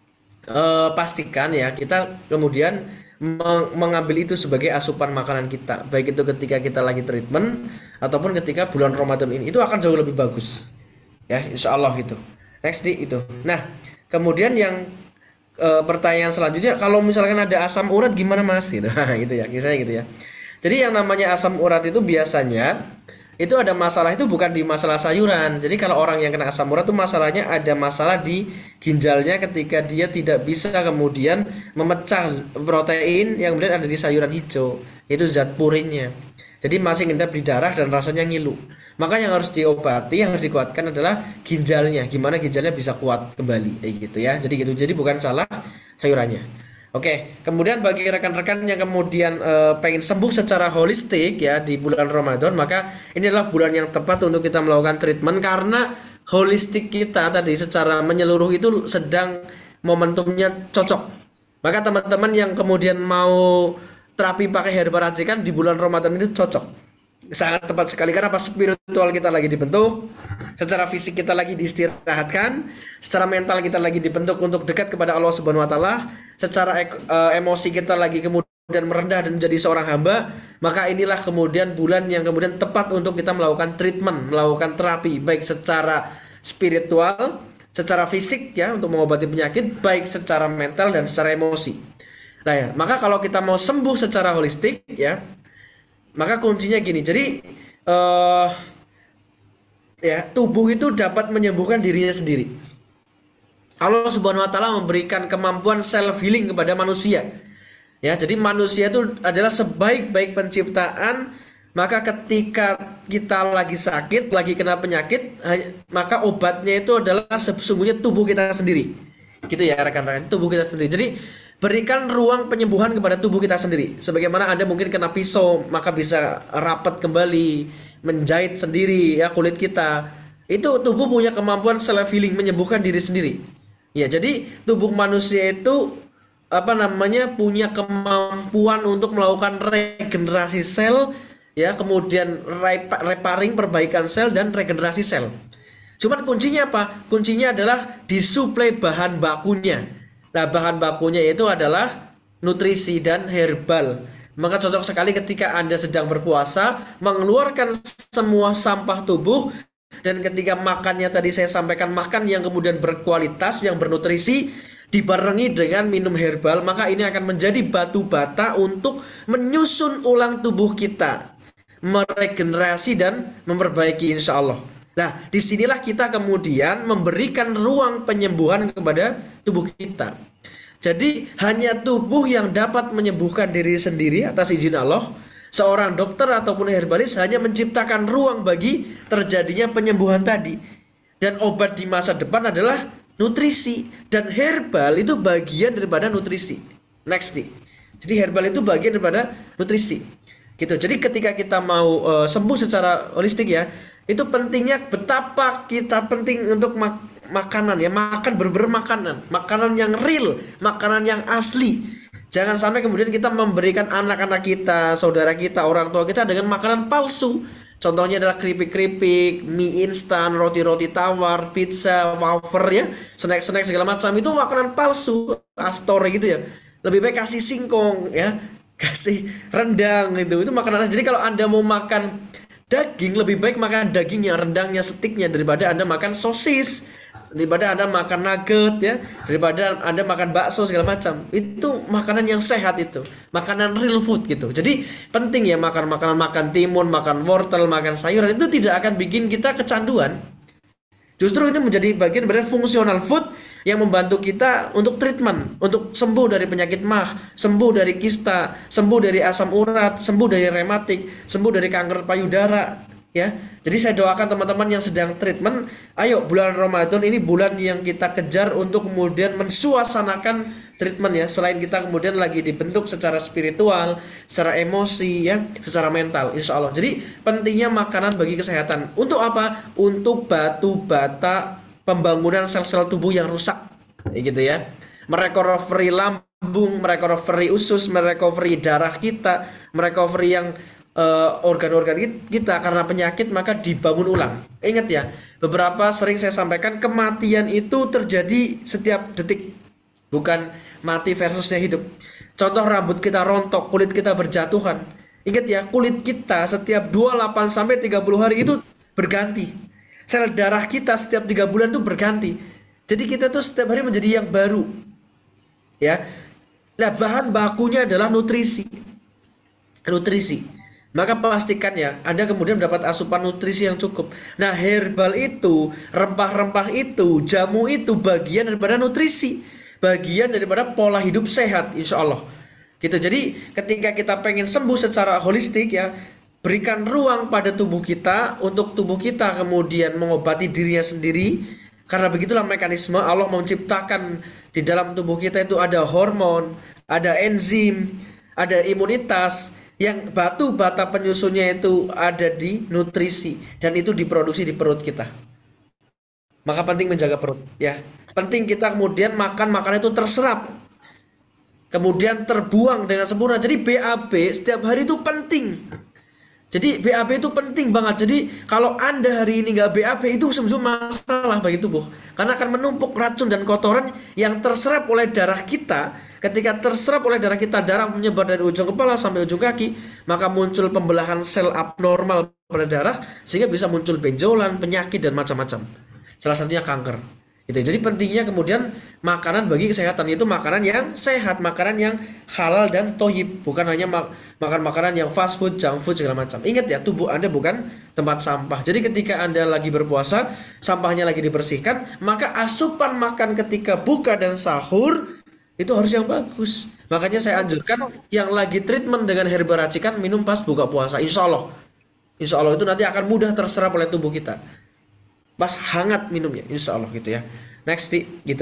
eh, pastikan ya kita kemudian meng- mengambil itu sebagai asupan makanan kita, baik itu ketika kita lagi treatment ataupun ketika bulan Ramadan ini, itu akan jauh lebih bagus ya, insya Allah gitu. Next di itu. Nah, kemudian yang eh, pertanyaan selanjutnya, kalau misalkan ada asam urat gimana Mas gitu. Gitu ya, kisahnya gitu ya. Jadi yang namanya asam urat itu biasanya itu ada masalah, itu bukan di masalah sayuran. Jadi kalau orang yang kena asam urat itu masalahnya ada masalah di ginjalnya ketika dia tidak bisa kemudian memecah protein yang kemudian ada di sayuran hijau, yaitu zat purinnya. Jadi masih ngendap di darah dan rasanya ngilu. Maka yang harus diobati, yang harus dikuatkan adalah ginjalnya. Gimana ginjalnya bisa kuat kembali, kayak gitu ya. Jadi gitu. Jadi bukan salah sayurannya. Oke, kemudian bagi rekan-rekan yang kemudian eh, pengen sembuh secara holistik ya di bulan Ramadan, maka ini adalah bulan yang tepat untuk kita melakukan treatment, karena holistik kita tadi secara menyeluruh itu sedang momentumnya cocok. Maka teman-teman yang kemudian mau terapi pakai herba racikan di bulan Ramadan itu cocok. Sangat tepat sekali, karena apa, spiritual kita lagi dibentuk, secara fisik kita lagi diistirahatkan, secara mental kita lagi dibentuk untuk dekat kepada Allah Subhanahu wa taala, secara ek- eh, emosi kita lagi kemudian merendah dan menjadi seorang hamba. Maka inilah kemudian bulan yang kemudian tepat untuk kita melakukan treatment, melakukan terapi baik secara spiritual, secara fisik ya untuk mengobati penyakit, baik secara mental dan secara emosi. Nah ya, maka kalau kita mau sembuh secara holistik ya, maka kuncinya gini. Jadi eh ya, tubuh itu dapat menyembuhkan dirinya sendiri. Allah Subhanahu wa taala memberikan kemampuan self healing kepada manusia. Ya, jadi manusia itu adalah sebaik-baik penciptaan, maka ketika kita lagi sakit, lagi kena penyakit, hanya- maka obatnya itu adalah sesungguhnya tubuh kita sendiri. Gitu ya rekan-rekan, tubuh kita sendiri. Jadi berikan ruang penyembuhan kepada tubuh kita sendiri. Sebagaimana Anda mungkin kena pisau, maka bisa rapat kembali, menjahit sendiri ya kulit kita. Itu tubuh punya kemampuan self healing, menyembuhkan diri sendiri. Ya, jadi tubuh manusia itu apa namanya punya kemampuan untuk melakukan regenerasi sel ya, kemudian repa- reparing, perbaikan sel dan regenerasi sel. Cuman kuncinya apa? Kuncinya adalah disuplai bahan bakunya. Nah, bahan bakunya itu adalah nutrisi dan herbal. Maka cocok sekali ketika Anda sedang berpuasa, mengeluarkan semua sampah tubuh Dan ketika makannya tadi saya sampaikan makan yang kemudian berkualitas, yang bernutrisi, dibarengi dengan minum herbal, maka ini akan menjadi batu bata untuk menyusun ulang tubuh kita, meregenerasi dan memperbaiki insya Allah. Nah, disinilah kita kemudian memberikan ruang penyembuhan kepada tubuh kita. Jadi hanya tubuh yang dapat menyembuhkan diri sendiri atas izin Allah. Seorang dokter ataupun herbalis hanya menciptakan ruang bagi terjadinya penyembuhan tadi. Dan obat di masa depan adalah nutrisi. Dan herbal itu bagian daripada nutrisi. Next nih. Jadi herbal itu bagian daripada nutrisi. Gitu. Jadi ketika kita mau uh, sembuh secara holistik ya, itu pentingnya betapa kita penting untuk mak makanan ya, makan bener-bener makanan, makanan yang real, makanan yang asli. Jangan sampai kemudian kita memberikan anak-anak kita, saudara kita, orang tua kita dengan makanan palsu. Contohnya adalah keripik-keripik, mie instan, roti-roti tawar, pizza, wafer ya, snack-snack segala macam. Itu makanan palsu, Astor gitu ya. Lebih baik kasih singkong ya, kasih rendang gitu. Itu makanan asli. Jadi kalau Anda mau makan daging, lebih baik makan dagingnya, rendangnya, stiknya daripada Anda makan sosis, daripada Anda makan nugget ya, daripada Anda makan bakso segala macam. Itu makanan yang sehat, itu makanan real food gitu. Jadi penting ya makan makanan, makan timun, makan wortel, makan sayuran, itu tidak akan bikin kita kecanduan. Justru ini menjadi bagian dari fungsional food yang membantu kita untuk treatment, untuk sembuh dari penyakit mah, sembuh dari kista, sembuh dari asam urat, sembuh dari rematik, sembuh dari kanker payudara ya. Jadi saya doakan teman-teman yang sedang treatment, ayo bulan Ramadan ini bulan yang kita kejar untuk kemudian mensuasanakan treatment ya. Selain kita kemudian lagi dibentuk secara spiritual, secara emosi ya, secara mental insya Allah. Jadi pentingnya makanan bagi kesehatan. Untuk apa? Untuk batu bata pembangunan sel-sel tubuh yang rusak gitu ya. Merecovery lambung, merecovery usus, merecovery darah kita, merecovery yang organ-organ uh, kita karena penyakit, maka dibangun ulang. Ingat ya, beberapa sering saya sampaikan kematian itu terjadi setiap detik, bukan mati versusnya hidup. Contoh rambut kita rontok, kulit kita berjatuhan. Ingat ya, kulit kita setiap dua puluh delapan sampai tiga puluh hari itu berganti. Sel darah kita setiap tiga bulan itu berganti. Jadi kita tuh setiap hari menjadi yang baru. Ya. Nah, bahan bakunya adalah nutrisi. Nutrisi. Maka pastikan ya, Anda kemudian mendapat asupan nutrisi yang cukup. Nah, herbal itu, rempah-rempah itu, jamu itu bagian daripada nutrisi, bagian daripada pola hidup sehat, insya Allah. Gitu. Jadi, ketika kita pengen sembuh secara holistik ya, berikan ruang pada tubuh kita untuk tubuh kita kemudian mengobati dirinya sendiri. Karena begitulah mekanisme Allah menciptakan di dalam tubuh kita itu ada hormon, ada enzim, ada imunitas. Yang batu bata penyusunnya itu ada di nutrisi dan itu diproduksi di perut kita. Maka penting menjaga perut ya. Penting kita kemudian makan makanan itu terserap, kemudian terbuang dengan sempurna. Jadi B A B setiap hari itu penting. Jadi B A B itu penting banget. Jadi kalau Anda hari ini nggak B A B itu sungguh masalah bagi tubuh, karena akan menumpuk racun dan kotoran yang terserap oleh darah kita. Ketika terserap oleh darah kita, darah menyebar dari ujung kepala sampai ujung kaki, maka muncul pembelahan sel abnormal pada darah sehingga bisa muncul benjolan, penyakit dan macam-macam. Salah satunya kanker. Itu. Jadi pentingnya kemudian makanan bagi kesehatan itu makanan yang sehat, makanan yang halal dan toyib, bukan hanya mak makan makanan yang fast food, junk food segala macam. Ingat ya, tubuh Anda bukan tempat sampah. Jadi ketika Anda lagi berpuasa, sampahnya lagi dibersihkan, maka asupan makan ketika buka dan sahur itu harus yang bagus. Makanya saya anjurkan yang lagi treatment dengan herba racikan minum pas buka puasa. Insya Allah, Insya Allah itu nanti akan mudah terserap oleh tubuh kita. Pas hangat minumnya, Insya Allah gitu ya. Next gitu.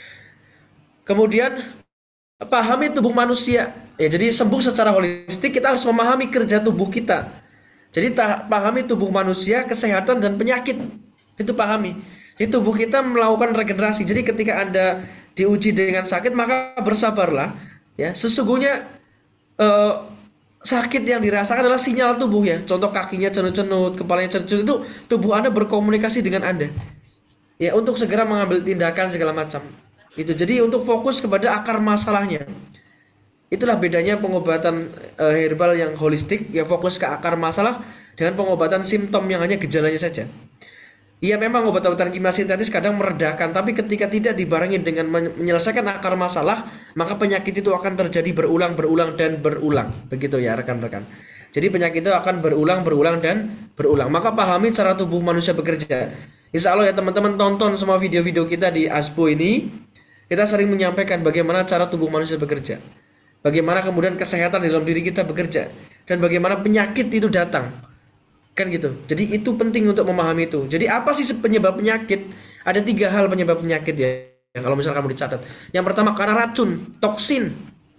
Kemudian pahami tubuh manusia. Ya, jadi sembuh secara holistik kita harus memahami kerja tubuh kita. Jadi pahami tubuh manusia, kesehatan dan penyakit. Itu pahami. Jadi tubuh kita melakukan regenerasi. Jadi ketika Anda diuji dengan sakit, maka bersabarlah ya. Sesungguhnya eh, sakit yang dirasakan adalah sinyal tubuh ya. Contoh kakinya cenut-cenut, kepalanya cenut-cenut, itu tubuh Anda berkomunikasi dengan Anda ya, untuk segera mengambil tindakan segala macam itu. Jadi untuk fokus kepada akar masalahnya. Itulah bedanya pengobatan eh, herbal yang holistik ya, fokus ke akar masalah, dengan pengobatan simptom yang hanya gejalanya saja. Iya memang obat-obatan kimia sintetis kadang meredakan, tapi ketika tidak dibarengi dengan men- menyelesaikan akar masalah, maka penyakit itu akan terjadi berulang, berulang, dan berulang. Begitu ya rekan-rekan. Jadi penyakit itu akan berulang, berulang, dan berulang. Maka pahami cara tubuh manusia bekerja. Insya Allah ya teman-teman tonton semua video-video kita di Asbo ini. Kita sering menyampaikan bagaimana cara tubuh manusia bekerja. Bagaimana kemudian kesehatan di dalam diri kita bekerja. Dan bagaimana penyakit itu datang. Kan gitu. Jadi itu penting untuk memahami itu. Jadi apa sih penyebab penyakit? Ada tiga hal penyebab penyakit ya. Ya, kalau misalnya kamu dicatat. Yang pertama karena racun, toksin.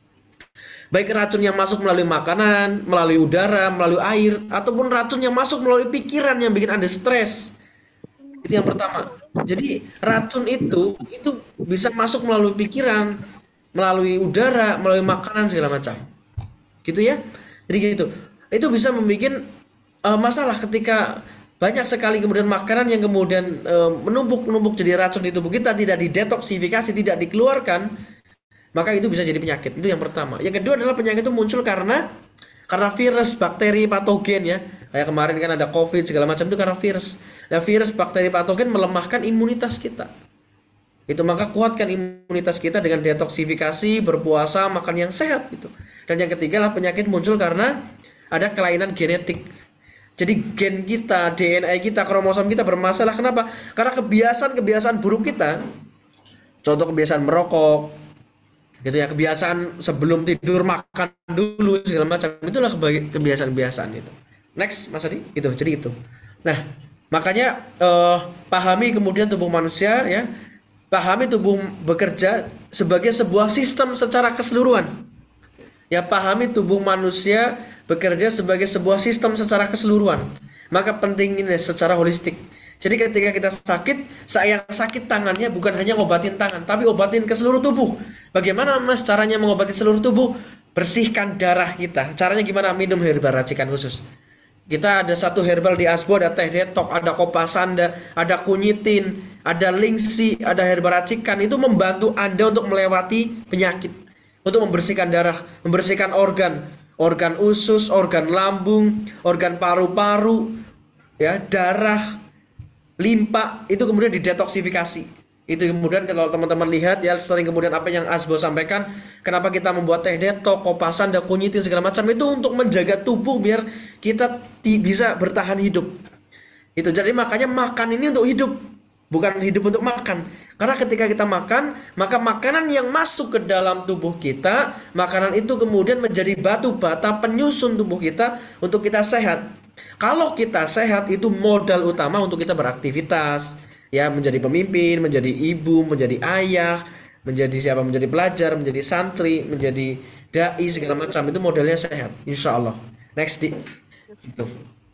Baik racun yang masuk melalui makanan, melalui udara, melalui air, ataupun racun yang masuk melalui pikiran yang bikin Anda stres. Itu yang pertama. Jadi racun itu itu bisa masuk melalui pikiran, melalui udara, melalui makanan segala macam. Gitu ya. Jadi gitu. Itu bisa membuat uh, masalah ketika banyak sekali kemudian makanan yang kemudian uh, menumpuk-menumpuk jadi racun di tubuh kita, tidak didetoksifikasi, tidak dikeluarkan, maka itu bisa jadi penyakit. Itu yang pertama. Yang kedua adalah penyakit itu muncul karena karena virus, bakteri, patogen ya. Kayak kemarin kan ada COVID segala macam itu karena virus. Nah, virus, bakteri, patogen melemahkan imunitas kita. Itu maka kuatkan imunitas kita dengan detoksifikasi, berpuasa, makan yang sehat gitu. Dan yang ketiga lah penyakit muncul karena ada kelainan genetik. Jadi gen kita, D N A kita, kromosom kita bermasalah. Kenapa? Karena kebiasaan-kebiasaan buruk kita. Contoh kebiasaan merokok, gitu ya, kebiasaan sebelum tidur makan dulu segala macam, itulah kebiasaan-kebiasaan itu. Next Mas Adi, itu jadi itu. Nah makanya eh, pahami kemudian tubuh manusia ya, pahami tubuh bekerja sebagai sebuah sistem secara keseluruhan ya, pahami tubuh manusia bekerja sebagai sebuah sistem secara keseluruhan, maka penting ini secara holistik. Jadi ketika kita sakit, saya sakit tangannya bukan hanya ngobatin tangan, tapi obatin ke seluruh tubuh. Bagaimana Mas caranya mengobati seluruh tubuh? Bersihkan darah kita. Caranya gimana? Minum herbal racikan khusus. Kita ada satu herbal di Asbo, ada teh detok, ada kopasanda, ada kunyitin, ada lingsi, ada herbal racikan. Itu membantu Anda untuk melewati penyakit, untuk membersihkan darah, membersihkan organ, organ usus, organ lambung, organ paru-paru, ya, darah, limpa, itu kemudian didetoksifikasi. Itu kemudian kalau teman-teman lihat ya, sering kemudian apa yang Asbo sampaikan, kenapa kita membuat teh detok, kopasan, dan kunyitin segala macam itu untuk menjaga tubuh biar kita bisa bertahan hidup. Itu jadi makanya makan ini untuk hidup, bukan hidup untuk makan. Karena ketika kita makan, maka makanan yang masuk ke dalam tubuh kita, makanan itu kemudian menjadi batu bata penyusun tubuh kita untuk kita sehat. Kalau kita sehat itu modal utama untuk kita beraktivitas, ya, menjadi pemimpin, menjadi ibu, menjadi ayah, menjadi siapa, menjadi pelajar, menjadi santri, menjadi dai segala macam, itu modalnya sehat, insya Allah. Next di itu.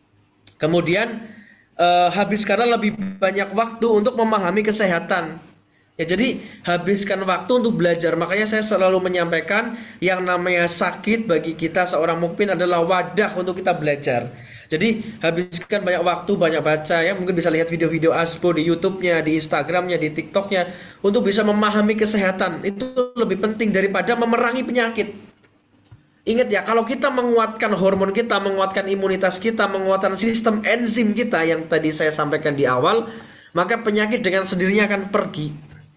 Kemudian eh, habiskanlah lebih banyak waktu untuk memahami kesehatan. Ya, jadi habiskan waktu untuk belajar. Makanya saya selalu menyampaikan yang namanya sakit bagi kita seorang mukmin adalah wadah untuk kita belajar. Jadi habiskan banyak waktu, banyak baca ya. Mungkin bisa lihat video-video Asbo di YouTube-nya, di Instagram-nya, di TikTok-nya untuk bisa memahami kesehatan. Itu lebih penting daripada memerangi penyakit. Ingat ya, kalau kita menguatkan hormon kita, menguatkan imunitas kita, menguatkan sistem enzim kita yang tadi saya sampaikan di awal, maka penyakit dengan sendirinya akan pergi.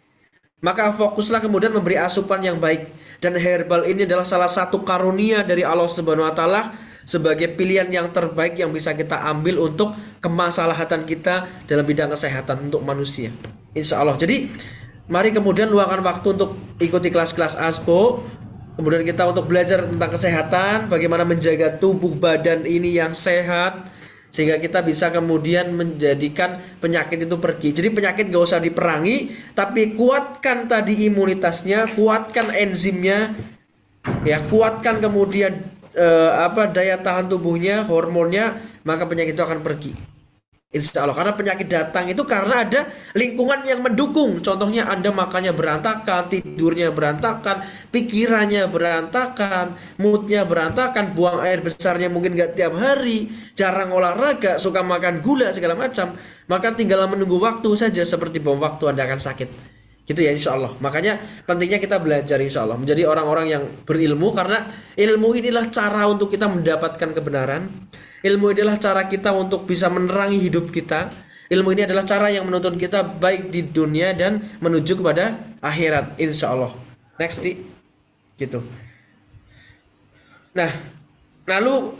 Maka fokuslah kemudian memberi asupan yang baik. Dan herbal ini adalah salah satu karunia dari Allah Subhanahu wa taala sebagai pilihan yang terbaik yang bisa kita ambil untuk kemaslahatan kita dalam bidang kesehatan untuk manusia. Insya Allah. Jadi mari kemudian luangkan waktu untuk ikuti kelas-kelas Asbo. Kemudian kita untuk belajar tentang kesehatan, bagaimana menjaga tubuh badan ini yang sehat, sehingga kita bisa kemudian menjadikan penyakit itu pergi. Jadi penyakit gak usah diperangi, tapi kuatkan tadi imunitasnya, kuatkan enzimnya, ya, kuatkan kemudian eh, apa daya tahan tubuhnya, hormonnya, maka penyakit itu akan pergi. Insya Allah. Karena penyakit datang itu karena ada lingkungan yang mendukung. Contohnya Anda makannya berantakan, tidurnya berantakan, pikirannya berantakan, moodnya berantakan, buang air besarnya mungkin gak tiap hari, jarang olahraga, suka makan gula segala macam. Maka tinggal menunggu waktu saja, seperti bom waktu Anda akan sakit. Gitu ya insya Allah. Makanya pentingnya kita belajar insya Allah menjadi orang-orang yang berilmu, karena ilmu inilah cara untuk kita mendapatkan kebenaran. Ilmu inilah cara kita untuk bisa menerangi hidup kita. ilmu ini adalah cara yang menuntun kita baik di dunia dan menuju kepada akhirat, insya Allah. Next di gitu. Nah, lalu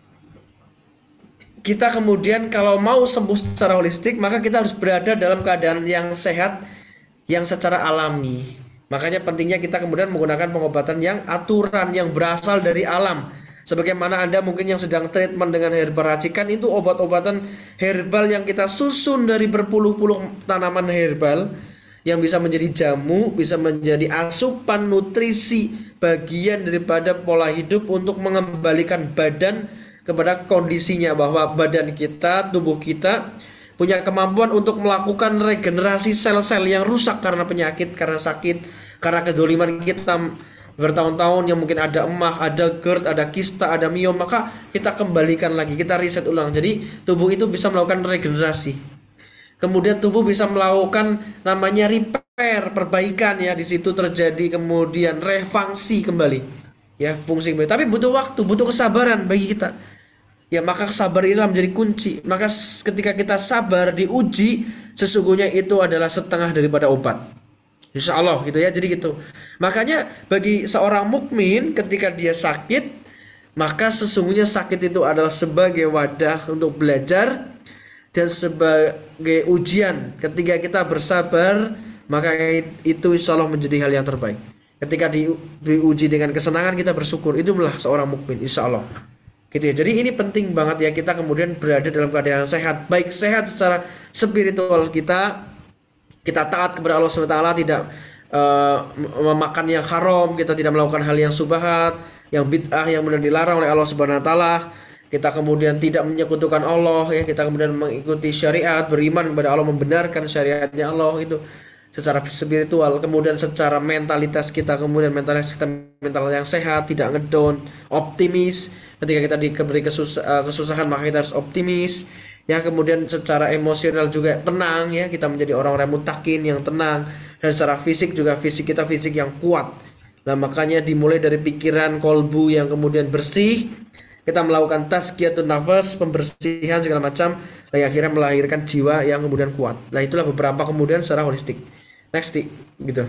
kita kemudian kalau mau sembuh secara holistik, maka kita harus berada dalam keadaan yang sehat, yang secara alami. Makanya pentingnya kita kemudian menggunakan pengobatan yang aturan, yang berasal dari alam. Sebagaimana Anda mungkin yang sedang treatment dengan herbal racikan, itu obat-obatan herbal yang kita susun dari berpuluh-puluh tanaman herbal yang bisa menjadi jamu, bisa menjadi asupan nutrisi, bagian daripada pola hidup untuk mengembalikan badan kepada kondisinya, bahwa badan kita, tubuh kita punya kemampuan untuk melakukan regenerasi sel-sel yang rusak karena penyakit, karena sakit, karena kedoliman kita bertahun-tahun yang mungkin ada emah, ada GERD, ada kista, ada miom, maka kita kembalikan lagi, kita riset ulang. Jadi tubuh itu bisa melakukan regenerasi. Kemudian tubuh bisa melakukan namanya repair, perbaikan ya, di situ terjadi kemudian refungsi kembali. Ya, fungsi kembali. Tapi butuh waktu, butuh kesabaran bagi kita. Ya, maka kesabaran inilah menjadi kunci. Maka ketika kita sabar diuji, sesungguhnya itu adalah setengah daripada obat. Insya Allah gitu ya, jadi gitu. Makanya bagi seorang mukmin ketika dia sakit, maka sesungguhnya sakit itu adalah sebagai wadah untuk belajar dan sebagai ujian. Ketika kita bersabar, maka itu insya Allah menjadi hal yang terbaik. Ketika di, diuji dengan kesenangan, kita bersyukur. Itulah seorang mukmin, insya Allah. Gitu ya. Jadi ini penting banget ya, kita kemudian berada dalam keadaan yang sehat, baik sehat secara spiritual kita, kita taat kepada Allah subhanahu wa taala, tidak uh, memakan yang haram, kita tidak melakukan hal yang subhat, yang bid'ah, yang benar dilarang oleh Allah subhanahu wa taala. Kita kemudian tidak menyekutukan Allah ya, kita kemudian mengikuti syariat, beriman kepada Allah, membenarkan syariatnya Allah itu secara spiritual. Kemudian secara mentalitas kita, kemudian mentalitas kita mental yang sehat, tidak ngedown, optimis. Ketika kita diberi kesus kesusahan, maka kita harus optimis. Ya, kemudian secara emosional juga tenang ya, kita menjadi orang-orang mutakin yang tenang, dan secara fisik juga fisik kita fisik yang kuat. Nah, makanya dimulai dari pikiran kolbu yang kemudian bersih, kita melakukan tazkiyatun nafas, pembersihan segala macam, dan akhirnya melahirkan jiwa yang kemudian kuat. Nah, itulah beberapa kemudian secara holistik. Next gitu.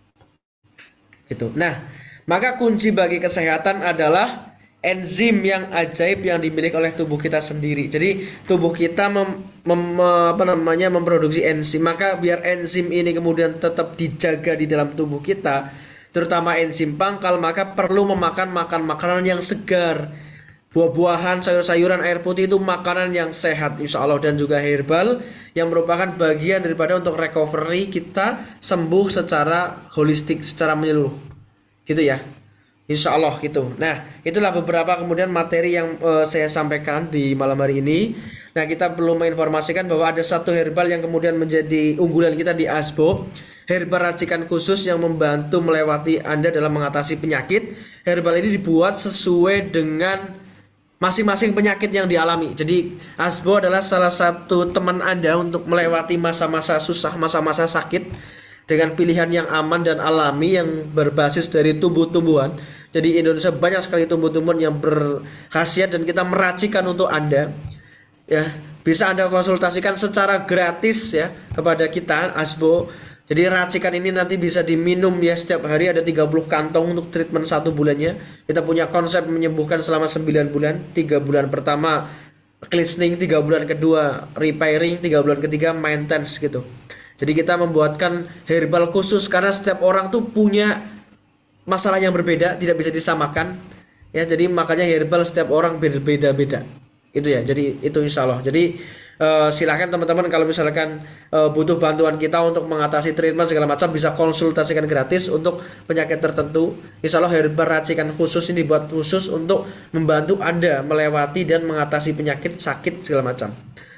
Gitu. Nah, maka kunci bagi kesehatan adalah enzim yang ajaib yang dimiliki oleh tubuh kita sendiri. Jadi tubuh kita mem, mem, apa namanya memproduksi enzim. Maka biar enzim ini kemudian tetap dijaga di dalam tubuh kita, terutama enzim pangkal, maka perlu memakan makan makanan yang segar. Buah-buahan, sayur-sayuran, air putih itu makanan yang sehat insya Allah, dan juga herbal yang merupakan bagian daripada untuk recovery kita sembuh secara holistik, secara menyeluruh. Gitu ya. Insya Allah gitu. Nah, itulah beberapa kemudian materi yang uh, saya sampaikan di malam hari ini. Nah, kita perlu menginformasikan bahwa ada satu herbal yang kemudian menjadi unggulan kita di Asbo. Herbal racikan khusus yang membantu melewati Anda dalam mengatasi penyakit. Herbal ini dibuat sesuai dengan masing-masing penyakit yang dialami. Jadi Asbo adalah salah satu teman Anda untuk melewati masa-masa susah, masa-masa sakit, dengan pilihan yang aman dan alami yang berbasis dari tumbuh-tumbuhan. Jadi Indonesia banyak sekali tumbuh-tumbuhan yang berkhasiat dan kita meracikan untuk Anda. Ya, bisa Anda konsultasikan secara gratis ya kepada kita Asbo. Jadi racikan ini nanti bisa diminum ya setiap hari, ada tiga puluh kantong untuk treatment satu bulannya. Kita punya konsep menyembuhkan selama sembilan bulan. tiga bulan pertama cleansing, tiga bulan kedua repairing, tiga bulan ketiga maintenance gitu. Jadi kita membuatkan herbal khusus karena setiap orang tuh punya masalah yang berbeda, tidak bisa disamakan. Ya, jadi makanya herbal setiap orang berbeda-beda. Itu ya. Jadi itu insya Allah. Jadi uh, silahkan teman-teman kalau misalkan uh, butuh bantuan kita untuk mengatasi treatment segala macam, bisa konsultasikan gratis untuk penyakit tertentu. Insya Allah herbal racikan khusus ini dibuat khusus untuk membantu Anda melewati dan mengatasi penyakit, sakit segala macam.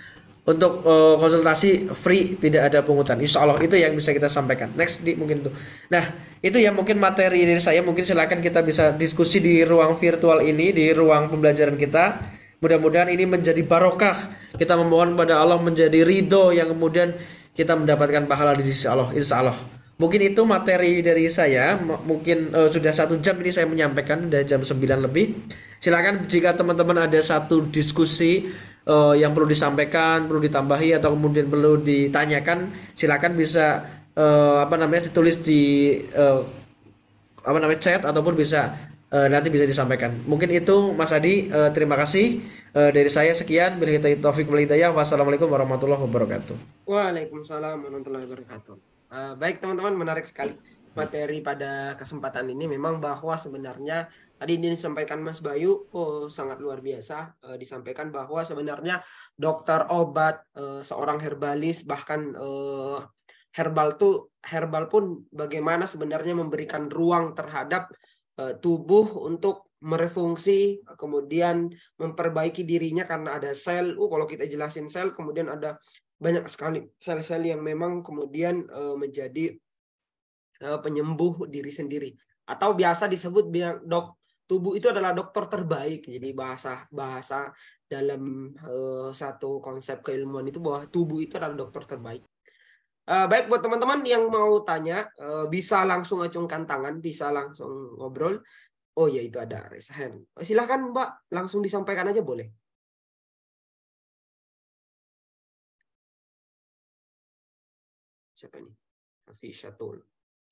Untuk uh, konsultasi free, tidak ada pungutan. Insya Allah itu yang bisa kita sampaikan. Next di mungkin tuh. Nah, itu ya mungkin materi dari saya. Mungkin silakan kita bisa diskusi di ruang virtual ini, di ruang pembelajaran kita. Mudah-mudahan ini menjadi barokah. Kita memohon pada Allah menjadi ridho, yang kemudian kita mendapatkan pahala di sisi Allah. Insya Allah. Mungkin itu materi dari saya. M mungkin uh, sudah satu jam ini saya menyampaikan, sudah jam sembilan lebih. Silakan jika teman-teman ada satu diskusi eh, yang perlu disampaikan, perlu ditambahi atau kemudian perlu ditanyakan, silakan bisa eh, apa namanya ditulis di eh, apa namanya chat ataupun bisa eh, nanti bisa disampaikan. Mungkin itu Mas Adi, eh, terima kasih. Eh, dari saya sekian. Billahi taufik wal hidayah. Wassalamualaikum warahmatullahi wabarakatuh. Waalaikumsalam warahmatullahi wabarakatuh. Uh, baik teman-teman, menarik sekali materi pada kesempatan ini. Memang bahwa sebenarnya tadi ini disampaikan Mas Bayu, oh sangat luar biasa. Uh, disampaikan bahwa sebenarnya dokter obat, uh, seorang herbalis, bahkan uh, herbal tuh herbal pun bagaimana sebenarnya memberikan ruang terhadap uh, tubuh untuk merefungsi, kemudian memperbaiki dirinya karena ada sel. Uh, kalau kita jelasin sel, kemudian ada banyak sekali sel-sel yang memang kemudian uh, menjadi uh, penyembuh diri sendiri, atau biasa disebut bilang dok tubuh itu adalah dokter terbaik. Jadi bahasa bahasa dalam uh, satu konsep keilmuan itu bahwa tubuh itu adalah dokter terbaik. Uh, baik, buat teman-teman yang mau tanya uh, bisa langsung acungkan tangan, bisa langsung ngobrol. Oh ya, itu ada raise hand. Silahkan Mbak, langsung disampaikan aja boleh. Siapa ini? Hafisyatul.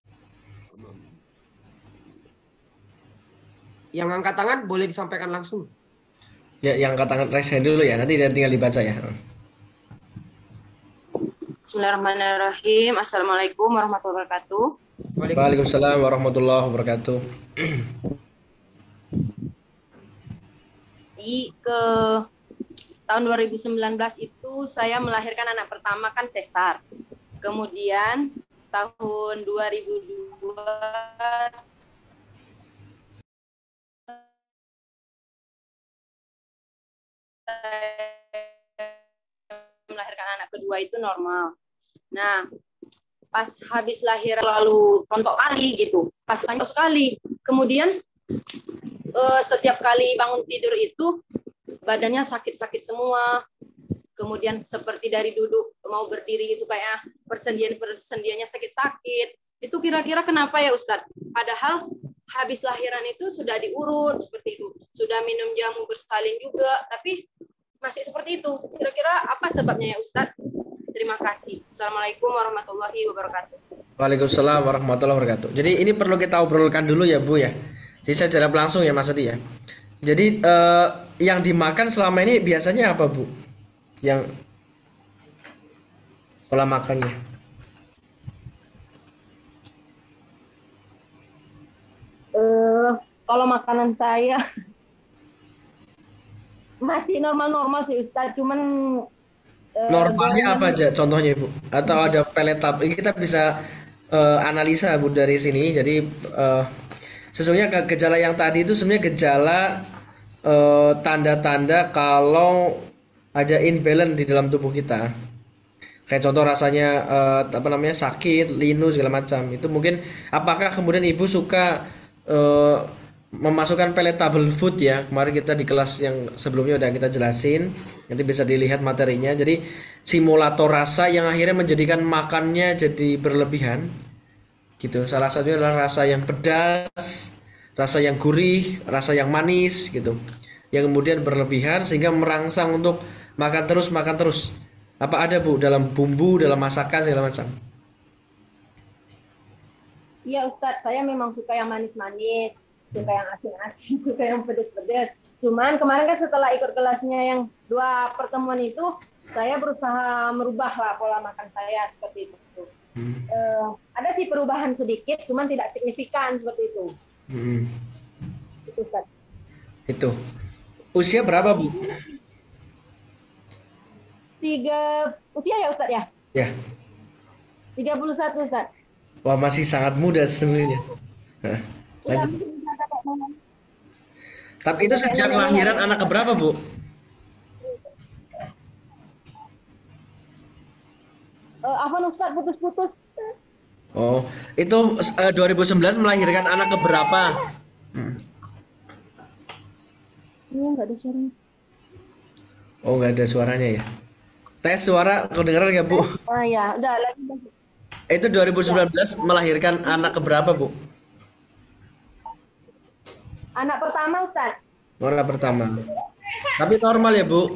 Yang angkat tangan boleh disampaikan langsung. Ya, yang angkat tangan raise hand dulu ya. Nanti tinggal dibaca ya. Bismillahirrahmanirrahim. Assalamualaikum warahmatullahi wabarakatuh. Waalaikumsalam warahmatullahi wabarakatuh. Di ke tahun dua ribu sembilan belas itu saya melahirkan anak pertama kan sesar. Kemudian tahun dua ribu dua melahirkan anak kedua itu normal. Nah, pas habis lahir lalu rontok kali gitu, pas rontok sekali. Kemudian eh, setiap kali bangun tidur itu badannya sakit-sakit semua. Kemudian seperti dari duduk mau berdiri itu kayak persendian-persendiannya sakit-sakit. Itu kira-kira kenapa ya Ustadz? Padahal habis lahiran itu sudah diurut seperti itu, sudah minum jamu bersalin juga, tapi masih seperti itu. Kira-kira apa sebabnya ya Ustadz? Terima kasih. Assalamualaikum warahmatullahi wabarakatuh. Waalaikumsalam warahmatullahi wabarakatuh. Jadi ini perlu kita obrolkan dulu ya Bu ya. Jadi saya jawab langsung ya Mas Adi ya. Jadi eh, yang dimakan selama ini biasanya apa Bu? Yang pola makannya? Uh, kalau makanan saya masih normal-normal sih Ustadz, cuman uh, Normalnya apa aja contohnya Ibu? Atau ada pelet tab? Ini kita bisa eh, analisa Bu dari sini. Jadi eh, sesungguhnya ke- gejala yang tadi itu sebenarnya gejala eh, tanda-tanda kalau ada imbalance di dalam tubuh kita. Kayak contoh rasanya eh, apa namanya sakit, linu segala macam. Itu mungkin apakah kemudian Ibu suka eh, memasukkan palatable food ya. Kemarin kita di kelas yang sebelumnya udah kita jelasin. Nanti bisa dilihat materinya. Jadi simulator rasa yang akhirnya menjadikan makannya jadi berlebihan. Gitu. Salah satunya adalah rasa yang pedas, rasa yang gurih, rasa yang manis gitu. Yang kemudian berlebihan sehingga merangsang untuk makan terus, makan terus. Apa ada Bu dalam bumbu, dalam masakan segala macam? iya Ustadz, saya memang suka yang manis-manis, suka yang asin-asin, suka yang pedas-pedas. Cuman kemarin kan setelah ikut kelasnya yang dua pertemuan itu, saya berusaha merubah lah pola makan saya seperti itu. Hmm. Uh, ada sih perubahan sedikit, cuman tidak signifikan seperti itu. Hmm. Itu Ustadz. Itu. Usia berapa Bu? Tiga, usia ya Ustadz ya? Ya. tiga puluh satu Ustadz. Wah masih sangat muda sebenarnya. Lanjut. Tapi itu sejak lahiran anak keberapa Bu? Uh, apa Ustadz putus-putus? Oh, itu uh, dua ribu sembilan melahirkan anak keberapa? Hmm. Ini nggak ada suaranya. Oh, nggak ada suaranya ya. Tes suara, kau dengar nggak Bu? Ah ya, udah lagi. Itu dua ribu sembilan belas ya. Melahirkan anak keberapa Bu? Anak pertama Ustaz. Warna pertama. Tapi normal ya, Bu?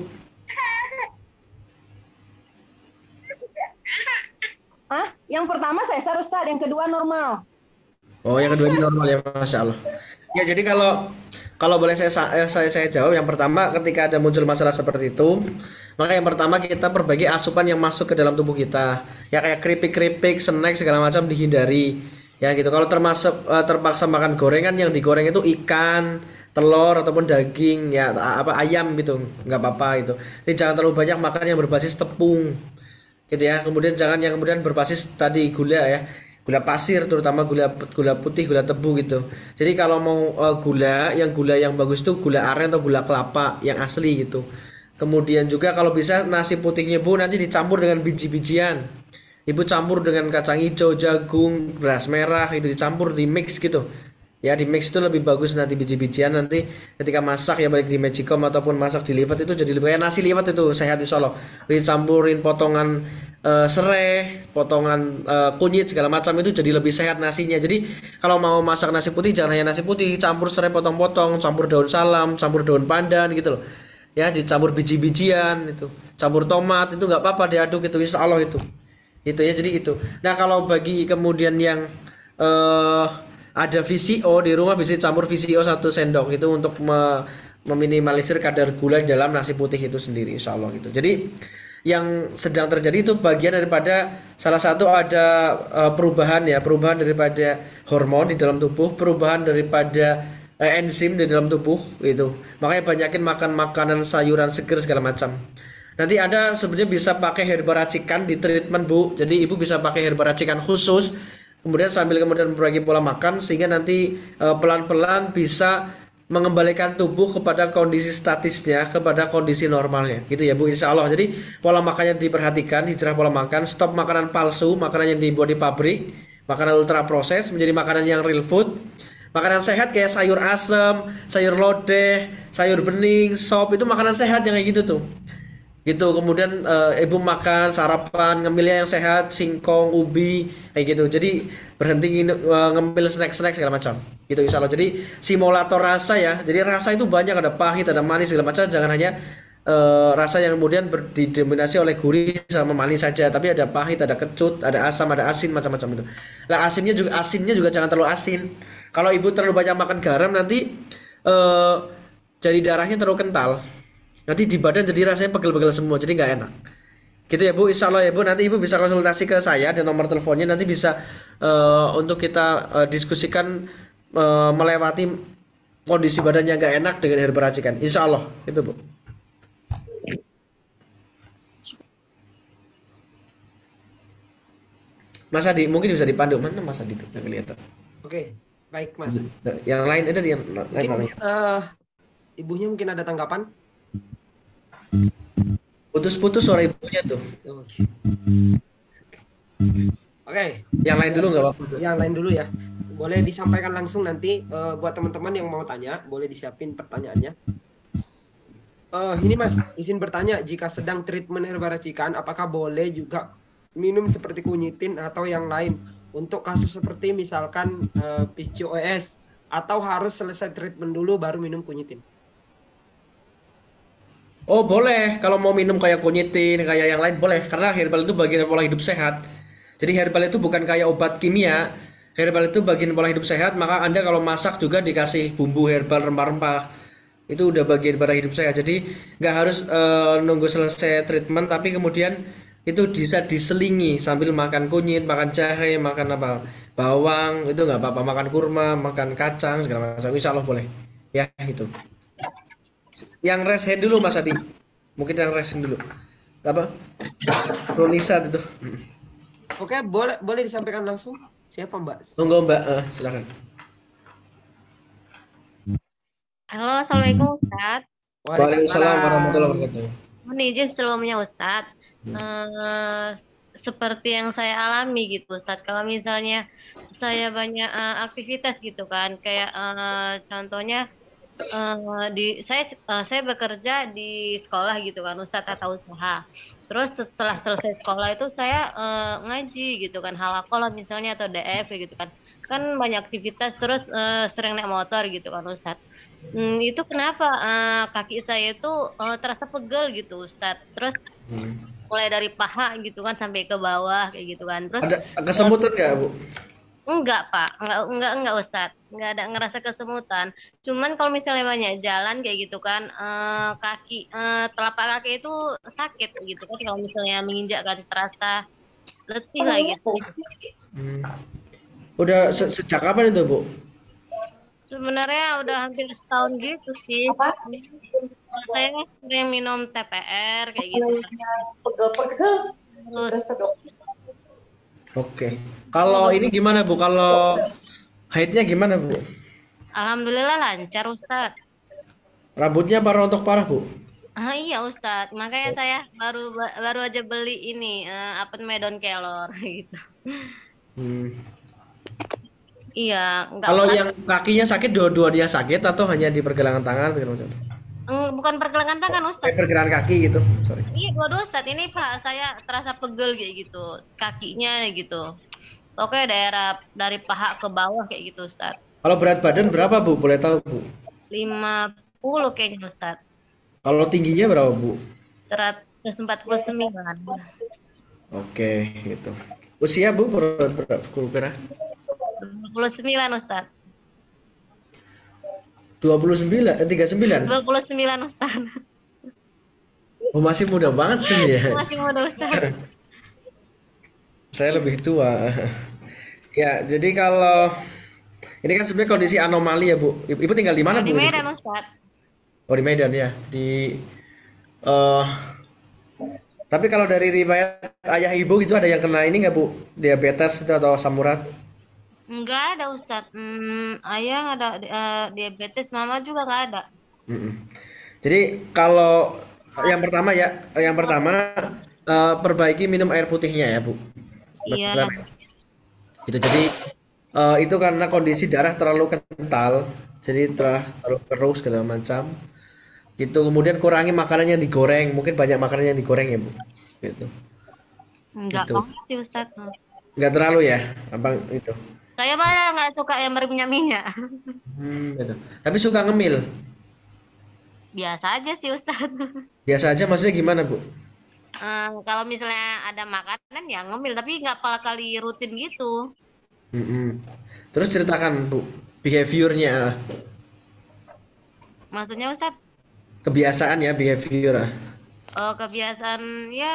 Ah, yang pertama sesar Ustaz, yang kedua normal. Oh, yang kedua ini normal ya, Masya Allah. Ya, jadi kalau kalau boleh saya sa- eh, saya saya jawab, yang pertama ketika ada muncul masalah seperti itu, maka yang pertama kita perbaiki asupan yang masuk ke dalam tubuh kita. Ya kayak keripik-keripik, snack segala macam dihindari. Ya gitu. Kalau termasuk eh, terpaksa makan gorengan, yang digoreng itu ikan, telur ataupun daging, ya a- apa ayam gitu, nggak apa-apa itu. Jadi jangan terlalu banyak makan yang berbasis tepung gitu ya. Kemudian jangan yang kemudian berbasis tadi gula ya, gula pasir, terutama gula gula putih, gula tebu gitu. Jadi kalau mau eh, gula, yang gula yang bagus itu gula aren atau gula kelapa yang asli gitu. Kemudian juga kalau bisa nasi putihnya Bu nanti dicampur dengan biji-bijian. Ibu campur dengan kacang hijau, jagung, beras merah, itu dicampur di mix gitu. Ya di mix itu lebih bagus, nanti biji-bijian nanti ketika masak ya, baik di magicom ataupun masak di liwet itu jadi lebih kayak nasi liwet, itu sehat insya Allah. Dicampurin potongan eh, serai, potongan eh, kunyit segala macam, itu jadi lebih sehat nasinya. Jadi kalau mau masak nasi putih jangan hanya nasi putih, campur serai potong-potong, campur daun salam, campur daun pandan gitu loh. Ya dicampur biji-bijian itu, campur tomat itu nggak apa-apa, diaduk itu insya Allah itu. Itu ya, jadi itu. Nah, kalau bagi kemudian yang eh ada V C O di rumah, bisa campur V C O satu sendok itu untuk me- meminimalisir kadar gula di dalam nasi putih itu sendiri insya Allah gitu. Jadi yang sedang terjadi itu bagian daripada salah satu ada eh, perubahan ya, perubahan daripada hormon di dalam tubuh, perubahan daripada eh, enzim di dalam tubuh itu. Makanya banyakin makan makanan sayuran segar segala macam. Nanti Anda sebenarnya bisa pakai herba racikan di treatment Bu. Jadi Ibu bisa pakai herba racikan khusus. Kemudian sambil kemudian memperbaiki pola makan sehingga nanti eh, pelan-pelan bisa mengembalikan tubuh kepada kondisi statisnya, kepada kondisi normalnya. Gitu ya Bu, insya Allah. Jadi pola makannya diperhatikan, hijrah pola makan, stop makanan palsu, makanan yang dibuat di pabrik, makanan ultra proses menjadi makanan yang real food. Makanan sehat kayak sayur asem, sayur lodeh, sayur bening, sop, itu makanan sehat yang kayak gitu tuh. Gitu. Kemudian eh, ibu makan sarapan ngemilnya yang sehat, singkong, ubi kayak gitu. Jadi berhenti nginu- eh, ngemil snack-snack segala macam gitu insya Allah. Jadi simulator rasa ya, jadi rasa itu banyak, ada pahit, ada manis segala macam. Jangan hanya eh, rasa yang kemudian ber- didominasi oleh gurih sama manis saja, tapi ada pahit, ada kecut, ada asam, ada asin, macam-macam itu. Lah asinnya juga asinnya juga jangan terlalu asin. Kalau ibu terlalu banyak makan garam nanti eh jadi darahnya terlalu kental. Nanti di badan jadi rasanya pegel-pegel semua, jadi nggak enak. Gitu ya Bu, insya Allah ya Bu, nanti Ibu bisa konsultasi ke saya dan nomor teleponnya, nanti bisa eh, untuk kita eh, diskusikan eh, melewati kondisi badannya nggak enak dengan herba racikan. Insya Allah, itu Bu. Mas Adi, mungkin bisa dipandu. Mana Mas Adi tuh? Nggak kelihatan. Oke, baik Mas. Nah, yang lain itu yang lain Mungkin lain. eh, ibunya mungkin ada tanggapan? Putus-putus suara ibunya tuh. Oke. Oke, Yang lain dulu nggak apa-apa tuh. yang lain dulu ya. Boleh disampaikan langsung nanti eh, buat teman-teman yang mau tanya, boleh disiapin pertanyaannya. Eh, ini Mas, izin bertanya, jika sedang treatment herba racikan, apakah boleh juga minum seperti kunyitin atau yang lain untuk kasus seperti misalkan eh, P C O S, atau harus selesai treatment dulu baru minum kunyitin? Oh boleh, kalau mau minum kayak kunyitin, kayak yang lain boleh. Karena herbal itu bagian dari pola hidup sehat. Jadi herbal itu bukan kayak obat kimia. Herbal itu bagian pola hidup sehat, maka Anda kalau masak juga dikasih bumbu herbal, rempah-rempah. Itu udah bagian pola hidup sehat. Jadi nggak harus eh, nunggu selesai treatment, tapi kemudian itu bisa diselingi sambil makan kunyit, makan jahe, makan apa, bawang, itu nggak apa-apa. Makan kurma, makan kacang, segala macam. Insya Allah boleh. Ya itu. Yang rest hand dulu Mas Adi. Mungkin yang rest hand dulu. Apa? Ronisa itu. Oke, boleh boleh disampaikan langsung. Siapa Mbak? Monggo Mbak, eh, silakan. Halo, Assalamualaikum Ustadz. Waalaikumsalam warahmatullahi wabarakatuh. Mohon izin sebelumnya Ustadz. Eh, seperti yang saya alami gitu Ustadz. Kalau misalnya saya banyak eh, aktivitas gitu kan, kayak eh, contohnya eh, di saya eh, saya bekerja di sekolah gitu kan, Ustadz atau usaha. Terus setelah selesai sekolah itu saya eh, ngaji gitu kan, halakolah misalnya atau D F kayak gitu kan. Kan banyak aktivitas terus eh, sering naik motor gitu kan Ustadz. Hmm, itu kenapa eh, kaki saya itu eh, terasa pegel gitu Ustadz. Terus Hmm. mulai dari paha gitu kan sampai ke bawah kayak gitu kan. Terus Ada eh, kesemutan nggak, Bu? enggak, Pak. Enggak, enggak, enggak, Ustadz. Enggak ada ngerasa kesemutan. Cuman kalau misalnya banyak jalan kayak gitu kan, eh, kaki, eh, telapak kaki itu sakit gitu kan. Kalau misalnya menginjak kan terasa letih lah gitu. Hmm. Udah se- sejak kapan itu, Bu? Sebenarnya udah hampir setahun gitu sih. Saya sering minum T P R kayak gitu kan. Terus Oke. Kalau ini gimana, Bu? Kalau haidnya gimana, Bu? alhamdulillah lancar, Ustadz. Rambutnya apa rontok parah, Bu? Ah iya Ustadz, makanya saya baru baru aja beli ini eh, apa namanya daun kelor gitu. Hmm. Iya, enggak Kalau pas. yang kakinya sakit, dua-duanya sakit atau hanya di pergelangan tangan segala macam? Eng, bukan pergelangan tangan Eh, Ustadz. pergelangan kaki gitu. Sorry. Iya dua-dua Ustadz. Ini Pak saya terasa pegel kayak gitu, kakinya gitu. Oke daerah dari paha ke bawah kayak gitu Ustadz. Kalau berat badan berapa, Bu? Boleh tahu, Bu? lima puluh kayaknya Ustadz. Kalau tingginya berapa, Bu? seratus empat puluh sembilan. Oke, gitu. Usia, Bu, berapa? berapa kira? dua puluh sembilan Ustadz. dua puluh sembilan, eh, tiga puluh sembilan. dua puluh sembilan Ustadz. Oh, masih muda banget sih ya. Masih muda Ustadz. Saya lebih tua. Ya, jadi kalau ini kan sebenarnya kondisi anomali ya, Bu. Ibu ibu tinggal di mana, Di Bu? Medan Ustadz. Oh, di Medan ya. Di eh tapi kalau dari riwayat ayah ibu itu ada yang kena ini nggak, Bu? Diabetes itu atau asam urat? Enggak ada Ustadz. Hmm, ayah ada eh, diabetes, mama juga nggak ada. Mm-mm. Jadi kalau yang pertama ya, yang pertama eh, perbaiki minum air putihnya ya, Bu. Iya. Benar. Gitu. Jadi eh, itu karena kondisi darah terlalu kental, jadi telah terlalu keruh segala macam. Gitu. Kemudian kurangi makanan yang digoreng, mungkin banyak makanan yang digoreng ya, Bu. Gitu. Enggak Gitu. banget sih Ustadz. Nggak terlalu ya, abang itu. Saya malah nggak suka yang berminyak-minyak. Hmm, gitu. Tapi suka ngemil. Biasa aja sih Ustadz. Biasa aja, maksudnya gimana, Bu? Eh, kalau misalnya ada makanan ya ngemil, tapi nggak pala kali rutin gitu. Mm-mm. Terus ceritakan, Bu, behaviornya, Maksudnya Ustadz, kebiasaan ya, behavior. ah. eh, kebiasaan ya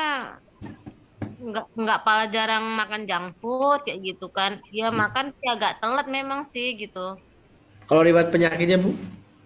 nggak nggak pala jarang makan junk food kayak gitu kan. Ya makan sih agak telat memang sih gitu. Kalau riwayat penyakitnya, Bu?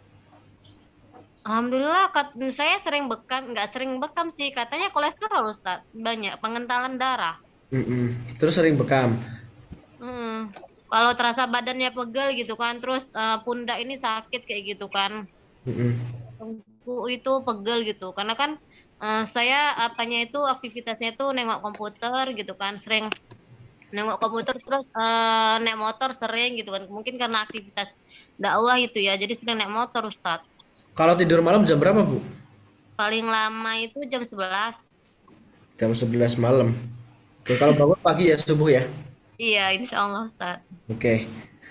Alhamdulillah kat- saya sering bekam, nggak sering bekam sih. Katanya kolesterol Ustadz, banyak pengentalan darah. Mm-mm. Terus sering bekam. Hmm. Kalau terasa badannya pegel gitu kan, terus eh, pundak ini sakit kayak gitu kan, Mm-mm. tengkuk itu pegel gitu. Karena kan eh, saya apanya itu aktivitasnya itu nengok komputer gitu kan, sering nengok komputer terus eh, naik motor sering gitu kan. Mungkin karena aktivitas dakwah itu ya, jadi sering naik motor Ustadz. Kalau tidur malam jam berapa, Bu? Paling lama itu jam sebelas. Jam sebelas malam. Oke, kalau bangun pagi ya, subuh ya. Iya, insya Allah Ustadz. Oke.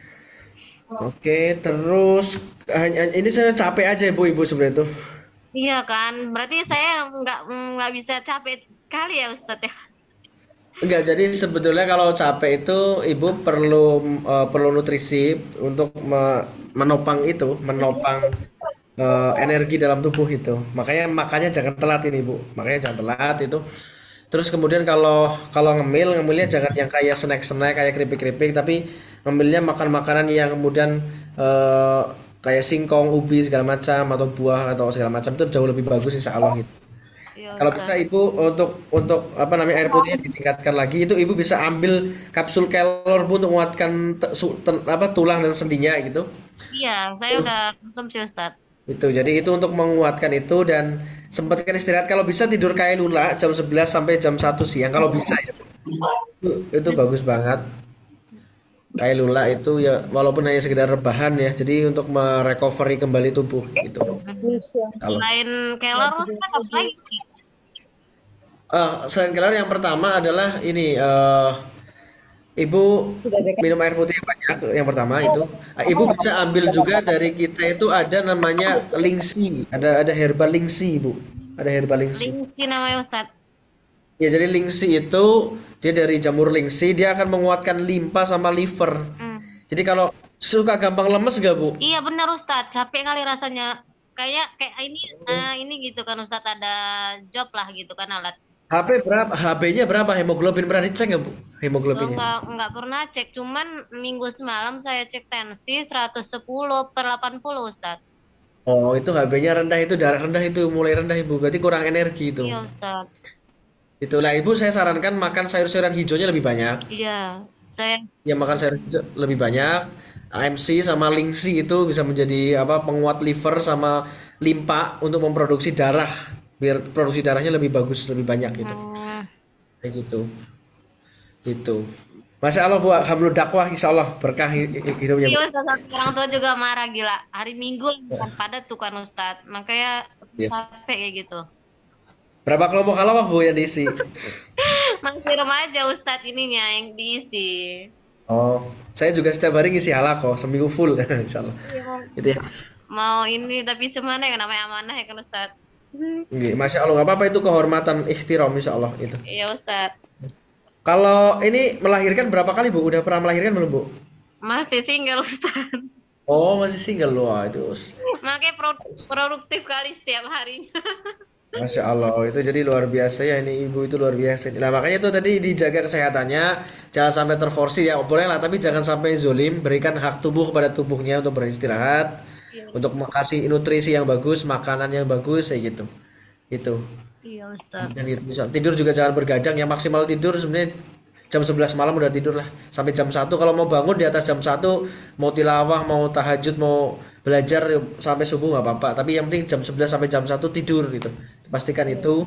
Oke, terus hanya ini saya capek aja, Bu, Ibu sebenarnya tuh. Iya kan, berarti saya nggak nggak bisa capek kali ya Ustadz ya. Enggak, jadi sebetulnya kalau capek itu ibu perlu eh, perlu nutrisi untuk me- menopang itu, menopang eh, energi dalam tubuh itu. Makanya makannya jangan telat ini, Bu. Makanya jangan telat itu. Terus kemudian kalau kalau ngemil, ngemilnya jangan yang kayak snack-snack kayak keripik-keripik, tapi ngemilnya makan makanan yang kemudian eh, kayak singkong, ubi segala macam atau buah atau segala macam itu jauh lebih bagus insya Allah gitu. Iya Kalau bisa Ustadz. ibu untuk untuk apa namanya air putihnya ditingkatkan lagi itu ibu bisa ambil kapsul kelor Bu untuk menguatkan te- su- ten- apa tulang dan sendinya gitu. Iya, saya udah konsumsi Ustadz. Itu jadi itu untuk menguatkan itu dan sempatkan istirahat kalau bisa tidur kailula jam sebelas sampai jam satu siang kalau bisa ya. Itu, itu bagus banget. Kailula itu ya walaupun hanya sekedar rebahan ya, jadi untuk merecovery kembali tubuh gitu. Kalau Selain kelor, Ustaz apa lagi? eh selain kelar yang pertama adalah ini eh Ibu minum air putih banyak yang pertama itu. Eh, Ibu bisa ambil juga dari kita itu ada namanya lingsi, ada ada herbal lingsi, Ibu. Ada herbal lingsi. Lingsi namanya Ustaz. Ya, jadi lingsi itu dia dari jamur lingsi, dia akan menguatkan limpa sama liver. Hmm. Jadi kalau suka gampang lemes nggak, Bu? Iya benar Ustaz, capek kali rasanya. Kayak kayak ini eh, ini gitu kan Ustaz, ada job lah gitu kan alat. H P berapa? H B-nya berapa? Hemoglobin pernah dicek nggak, Bu? Hemoglobinnya. Enggak enggak pernah cek, cuman minggu semalam saya cek tensi seratus sepuluh per delapan puluh Ustaz. Oh, itu H B-nya rendah, itu darah rendah, itu mulai rendah, Ibu. Berarti kurang energi itu. Iya Ustaz. Itulah Ibu, saya sarankan makan sayur-sayuran hijaunya lebih banyak. Iya, saya Ya, makan sayur hijau lebih banyak. A M C sama lingsi itu bisa menjadi apa? Penguat liver sama limpa untuk memproduksi darah. Biar produksi darahnya lebih bagus, lebih banyak gitu. hmm, Kayak gitu. Itu. Masya Allah, Bu, hamdul dakwah, insya Allah berkah hi- hi- hidupnya, Bu. iya Ustaz, sampai orang tua juga marah gila. Hari Minggu kan padat tuh kan Ustaz. Makanya Ya. capek kayak gitu. Berapa kelompok halawah, Bu, yang diisi? Masih remaja Ustaz ininya yang diisi. Oh, saya juga setiap hari ngisi halako, seminggu full, insya Allah. Iya, mau Gitu ya. mau ini tapi cuman ya namanya amanah ya kan Ustaz. Nggih, Masya Allah, nggak apa-apa itu kehormatan ikhtiram, insya Allah itu. Iya Ustaz. Kalau ini melahirkan berapa kali, Bu? Udah pernah melahirkan belum, Bu? Masih single Ustaz. Oh, masih single loh, itu. Makanya pro- produktif kali setiap harinya. Masya Allah, itu jadi luar biasa ya ini ibu itu luar biasa. Nah makanya itu tadi dijaga kesehatannya, jangan sampai terforsir ya, boleh lah, tapi jangan sampai zolim, berikan hak tubuh kepada tubuhnya untuk beristirahat, Iya, untuk kasih nutrisi yang bagus, makanan yang bagus, kayak gitu. Itu. iya Ustaz. Dan gitu, bisa tidur juga jangan bergadang, yang maksimal tidur sebenarnya jam sebelas malam udah tidur lah. Sampai jam satu kalau mau bangun di atas jam satu, mau tilawah, mau tahajud, mau belajar sampai subuh nggak apa-apa. Tapi yang penting jam sebelas sampai jam satu tidur gitu. Pastikan itu.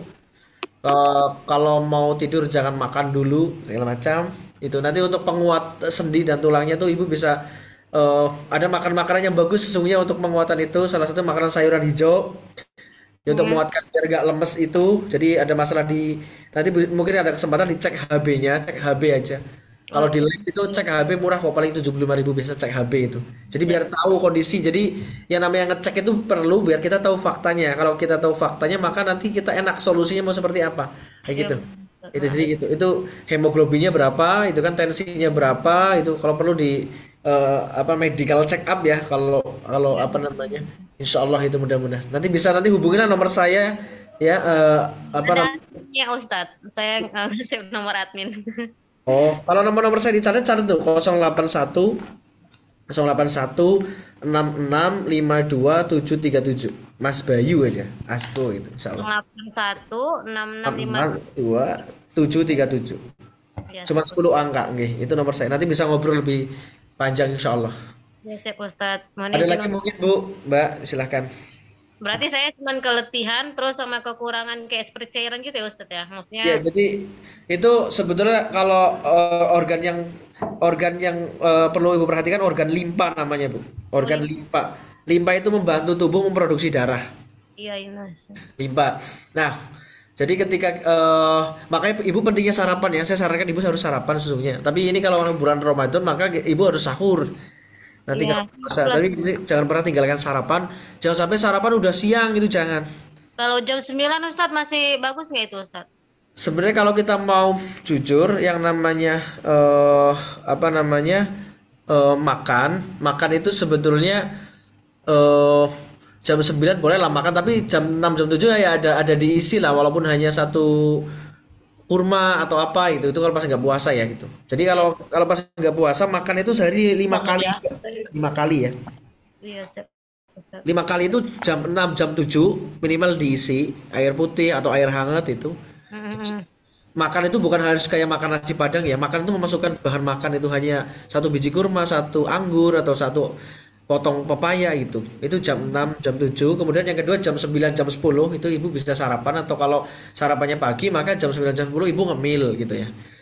Eh, kalau mau tidur jangan makan dulu segala macam. Itu nanti untuk penguat sendi dan tulangnya tuh ibu bisa eh, ada makan makanan yang bagus sesungguhnya untuk penguatan itu. Salah satu makanan sayuran hijau. Ya, untuk menguatkan biar gak lemes itu. Jadi ada masalah di nanti bu- mungkin ada kesempatan dicek H B-nya, cek H B aja. Kalau di lab itu cek H B murah kok paling tujuh puluh lima ribu biasa cek H B itu. Jadi biar tahu kondisi. Jadi yang namanya ngecek itu perlu biar kita tahu faktanya. Kalau kita tahu faktanya maka nanti kita enak solusinya mau seperti apa. Kayak Iya gitu. Ustaz. Itu jadi gitu. Itu hemoglobinnya berapa, itu kan tensinya berapa, itu kalau perlu di eh, apa medical check up ya kalau kalau apa namanya. Insya Allah itu mudah-mudahan. Nanti bisa nanti hubungilah nomor saya ya eh, apa Ada namanya. adminnya Ustaz. Saya nggak save nomor admin. Oh, kalau nomor-nomor saya dicatat catat tuh nol delapan satu nol delapan satu enam enam lima dua tujuh tiga tujuh. Mas Bayu aja. Asko itu insya Allah. delapan satu enam enam lima. enam dua tujuh tiga tujuh. Ya, Cuma sepuluh angka nggih. Itu nomor saya. Nanti bisa ngobrol lebih panjang insya Allah. ya sip Ustaz. Mohon Ada izin lagi mungkin Bu, Mbak, silahkan. Berarti saya cuma keletihan terus sama kekurangan kayak seperti cairan gitu ya Ustadz ya. Maksudnya Ya, jadi itu sebetulnya kalau eh, organ yang organ yang eh, perlu Ibu perhatikan organ limpa namanya, Bu. Organ limpa. Limpa itu membantu tubuh memproduksi darah. iya iya. Limpa. Nah, jadi ketika eh, makanya Ibu pentingnya sarapan ya. Saya sarankan Ibu harus sarapan sesungguhnya. Tapi ini kalau orang bulan Ramadan maka Ibu harus sahur. Nanti Iya. kalau puasa, tapi ini jangan pernah tinggalkan sarapan. Jangan sampai sarapan udah siang itu jangan. Kalau jam sembilan Ustadz masih bagus nggak itu Ustadz? Sebenarnya kalau kita mau jujur, yang namanya eh apa namanya eh, makan, makan itu sebetulnya eh jam sembilan boleh lah makan, tapi jam enam jam tujuh ya ada ada diisi lah, walaupun hanya satu kurma atau apa itu itu kalau pas nggak puasa ya gitu. Jadi kalau kalau pas nggak puasa makan itu sehari lima kali, lima kali ya. Iya siap Ustadz. Lima kali itu jam enam jam tujuh minimal diisi air putih atau air hangat itu. Mm-mm. Makan itu bukan harus kayak makan nasi padang ya. Makan itu memasukkan bahan makan itu hanya satu biji kurma, satu anggur atau satu potong pepaya gitu. Itu jam enam, jam tujuh. Kemudian yang kedua jam sembilan, jam sepuluh itu ibu bisa sarapan atau kalau sarapannya pagi maka jam sembilan, jam sepuluh ibu ngemil gitu ya.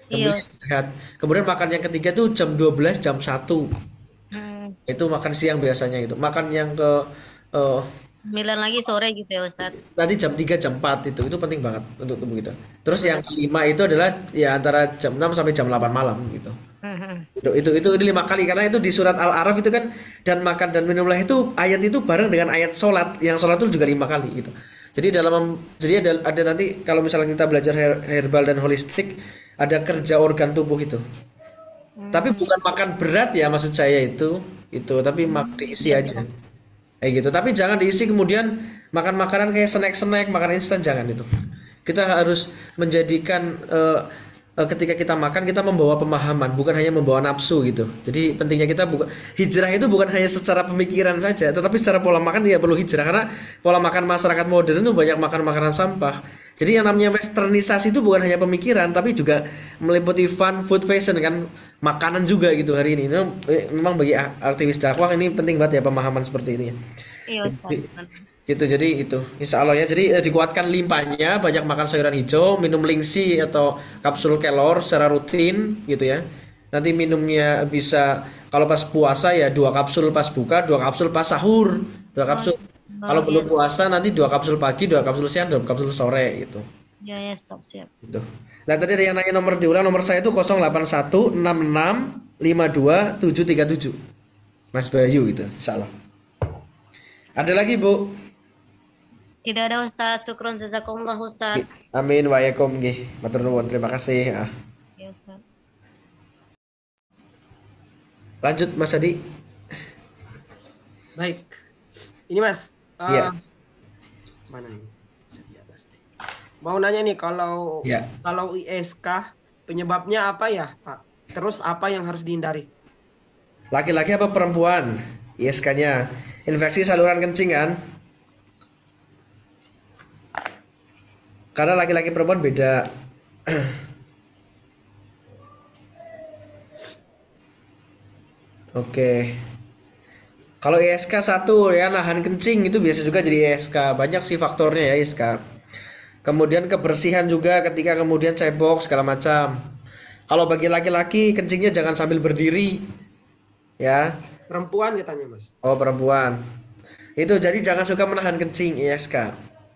Iya, Kemudian Ustaz. istirahat. Kemudian makan yang ketiga tuh jam dua belas, jam satu. Hmm, Itu makan siang biasanya gitu. Makan yang ke eh, sembilan lagi sore gitu ya Ustaz. nanti jam tiga, jam empat itu itu penting banget untuk tubuh kita. Terus yang Sebenarnya kelima itu adalah ya antara jam enam sampai jam delapan malam gitu. Hmm, hmm. Itu, itu itu itu lima kali karena itu di surat Al-A'raf itu kan dan makan dan minumlah itu ayat itu bareng dengan ayat sholat yang sholat itu juga lima kali gitu. Jadi dalam jadi ada ada nanti kalau misalnya kita belajar her- herbal dan holistik ada kerja organ tubuh itu. Tapi Hmm, bukan makan berat ya maksud saya itu itu tapi mak diisi iya, aja kayak gitu. Tapi jangan diisi kemudian makan makanan kayak snack-snack, makan instan jangan itu. Kita harus menjadikan eh, eh, ketika kita makan kita membawa pemahaman, bukan hanya membawa nafsu gitu. Jadi pentingnya kita bukan hijrah itu bukan hanya secara pemikiran saja, tetapi secara pola makan dia perlu hijrah karena pola makan masyarakat modern itu banyak makan makanan sampah. Jadi yang namanya westernisasi itu bukan hanya pemikiran, tapi juga meliputi fun, food, fashion kan makanan juga gitu hari ini. Memang memang bagi aktivis dakwah ini penting banget ya pemahaman seperti ini ya. iya Ustaz. Jadi, gitu jadi itu insya Allah ya jadi eh, dikuatkan limpahnya banyak makan sayuran hijau minum lingsi atau kapsul kelor secara rutin gitu ya nanti minumnya bisa kalau pas puasa ya dua kapsul pas buka dua kapsul pas sahur dua Oh, kapsul oh kalau iya. belum puasa nanti dua kapsul pagi dua kapsul siang dua kapsul sore gitu Iya ya, stop siap. gitu nah tadi ada yang nanya nomor diulang nomor saya itu nol delapan satu enam enam lima dua tujuh tiga tujuh Mas Bayu gitu insya Allah ada lagi Bu. Tidak ada Ustaz. Syukron jazakumullah Ustaz. Amin wa yakum nggih. Matur nuwun. Terima kasih. Ah. Ya Ustaz. Lanjut Mas Adi. baik. Ini Mas, Iya. eh, mana nih? Di atas nih. Mau nanya nih kalau Iya. kalau I S K penyebabnya apa ya, Pak? Terus apa yang harus dihindari? Laki-laki apa perempuan? I S K-nya infeksi saluran kencing kan? Karena laki-laki perempuan beda. Oke. Kalau I S K satu ya nahan kencing itu biasa juga jadi I S K. Banyak sih faktornya ya I S K. Kemudian kebersihan juga ketika kemudian cebok segala macam. Kalau bagi laki-laki kencingnya jangan sambil berdiri ya. Perempuan katanya, Mas. Oh perempuan. Itu jadi jangan suka menahan kencing I S K.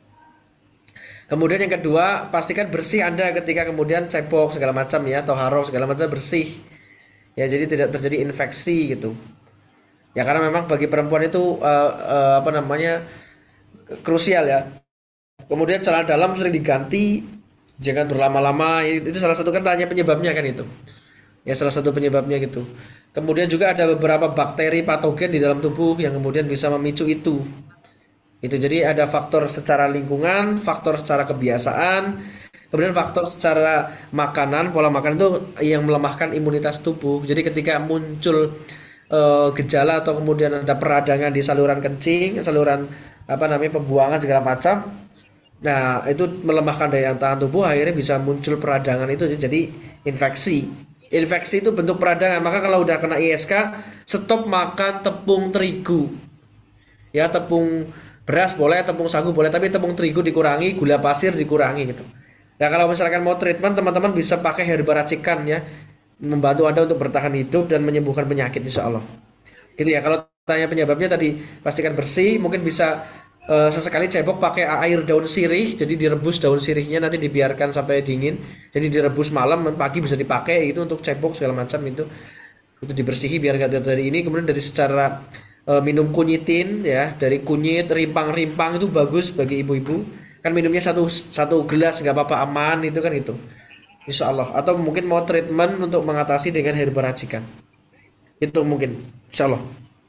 Kemudian yang kedua pastikan bersih Anda ketika kemudian cebok segala macam ya atau haro segala macam bersih. Ya jadi tidak terjadi infeksi gitu. Ya karena memang bagi perempuan itu eh, eh, apa namanya krusial ya. Kemudian celana dalam sering diganti, jangan berlama-lama. Itu salah satu kan tanya penyebabnya kan itu. Ya salah satu penyebabnya gitu. Kemudian juga ada beberapa bakteri patogen di dalam tubuh yang kemudian bisa memicu itu. Itu jadi ada faktor secara lingkungan, faktor secara kebiasaan, kemudian faktor secara makanan, pola makan itu yang melemahkan imunitas tubuh. Jadi ketika muncul eh, gejala atau kemudian ada peradangan di saluran kencing, saluran apa namanya pembuangan segala macam, nah itu melemahkan daya tahan tubuh, akhirnya bisa muncul peradangan itu jadi infeksi. Infeksi itu bentuk peradangan, maka kalau udah kena I S K, stop makan tepung terigu. Ya tepung beras boleh, tepung sagu boleh, tapi tepung terigu dikurangi, gula pasir dikurangi gitu. Nah kalau misalkan mau treatment, teman-teman bisa pakai herba racikan ya, membantu Anda untuk bertahan hidup dan menyembuhkan penyakit insya Allah. Gitu ya. Kalau tanya penyebabnya tadi pastikan bersih, mungkin bisa eh, sesekali cebok pakai air daun sirih, jadi direbus daun sirihnya nanti dibiarkan sampai dingin, jadi direbus malam, pagi bisa dipakai itu untuk cebok segala macam itu, itu dibersihi biar nggak dari ini. Kemudian dari secara eh, minum kunyitin ya, dari kunyit, rimpang-rimpang itu bagus bagi ibu-ibu, kan minumnya satu satu gelas nggak apa-apa aman itu kan itu, insya Allah. Atau mungkin mau treatment untuk mengatasi dengan herba racikan, itu mungkin, insya Allah.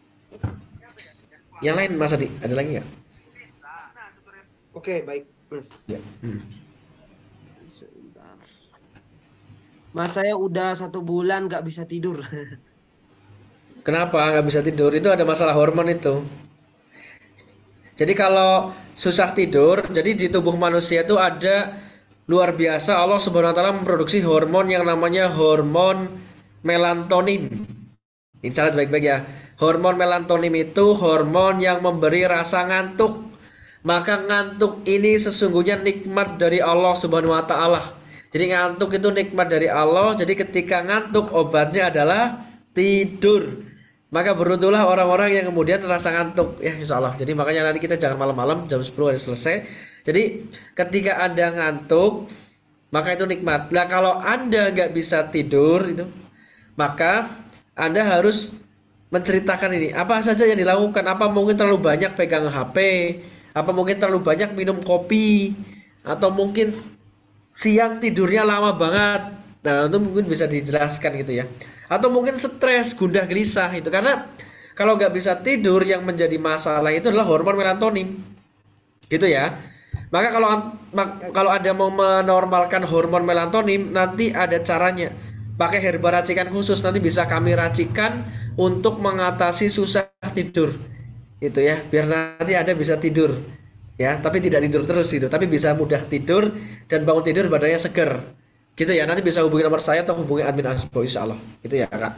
Yang lain Mas Adi, ada lagi nggak? Oke, baik, Mas. Ya. Hmm. Sebentar. Mas, saya udah satu bulan nggak bisa tidur. Kenapa nggak bisa tidur? Itu ada masalah hormon itu. Jadi kalau susah tidur, jadi di tubuh manusia itu ada luar biasa Allah Subhanahu wa taala memproduksi hormon yang namanya hormon melatonin. Ini catat baik-baik ya. Hormon melatonin itu hormon yang memberi rasa ngantuk. Maka ngantuk ini sesungguhnya nikmat dari Allah Subhanahu wa taala. Jadi ngantuk itu nikmat dari Allah. Jadi ketika ngantuk obatnya adalah tidur. Maka beruntunglah orang-orang yang kemudian rasa ngantuk ya insya Allah. Jadi makanya nanti kita jangan malam-malam jam sepuluh harus selesai. Jadi ketika Anda ngantuk maka itu nikmat. Nah kalau Anda nggak bisa tidur itu maka Anda harus menceritakan ini apa saja yang dilakukan. Apa mungkin terlalu banyak pegang H P, apa mungkin terlalu banyak minum kopi, atau mungkin siang tidurnya lama banget. Nah itu mungkin bisa dijelaskan gitu ya. Atau mungkin stres, gundah gelisah itu. Karena kalau nggak bisa tidur yang menjadi masalah itu adalah hormon melatonin gitu ya. Maka kalau kalau Anda mau menormalkan hormon melatonin nanti ada caranya. Pakai herba racikan khusus, nanti bisa kami racikan untuk mengatasi susah tidur itu ya, biar nanti Anda bisa tidur ya, tapi tidak tidur terus itu, tapi bisa mudah tidur dan bangun tidur badannya seger gitu ya. Nanti bisa hubungi nomor saya atau hubungi admin Asbo insya Allah itu ya Kak.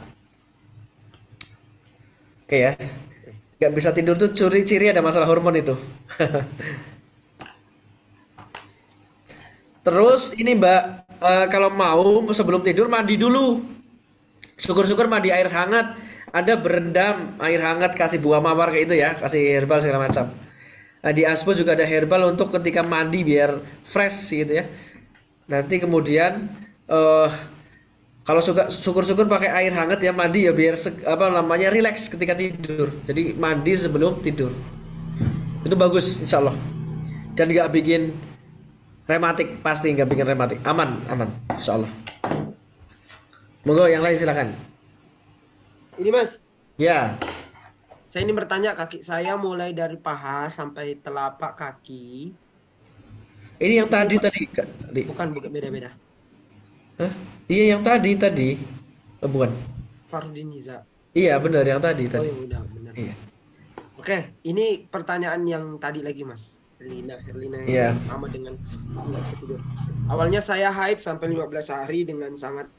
Oke ya, nggak bisa tidur tuh ciri-ciri ada masalah hormon itu. Terus ini Mbak, eh, kalau mau sebelum tidur mandi dulu. Syukur-syukur mandi air hangat. Anda berendam air hangat, kasih buah mawar kayak itu ya, kasih herbal segala macam. Nah, di Aspo juga ada herbal untuk ketika mandi biar fresh gitu ya. Nanti kemudian eh kalau suka syukur-syukur pakai air hangat ya mandi ya biar se- apa namanya rileks ketika tidur. Jadi mandi sebelum tidur. Itu bagus insya Allah. Dan nggak bikin rematik, pasti nggak bikin rematik. Aman, aman insya Allah. Monggo yang lain silakan. Ini Mas, Ya, saya ini bertanya, kaki saya mulai dari paha sampai telapak kaki. ini yang tadi tadi Kak. Tadi. Bukan, bukan beda-beda. Hah? Iya yang tadi tadi. Oh, bukan. Fardiniza. Iya benar yang tadi Oh tadi. ya udah benar. Iya. Oke, ini pertanyaan yang tadi lagi Mas. Herlina, Herlina Iya. yang sama dengan nggak bisa tidur. Awalnya saya haid sampai lima belas hari dengan sangat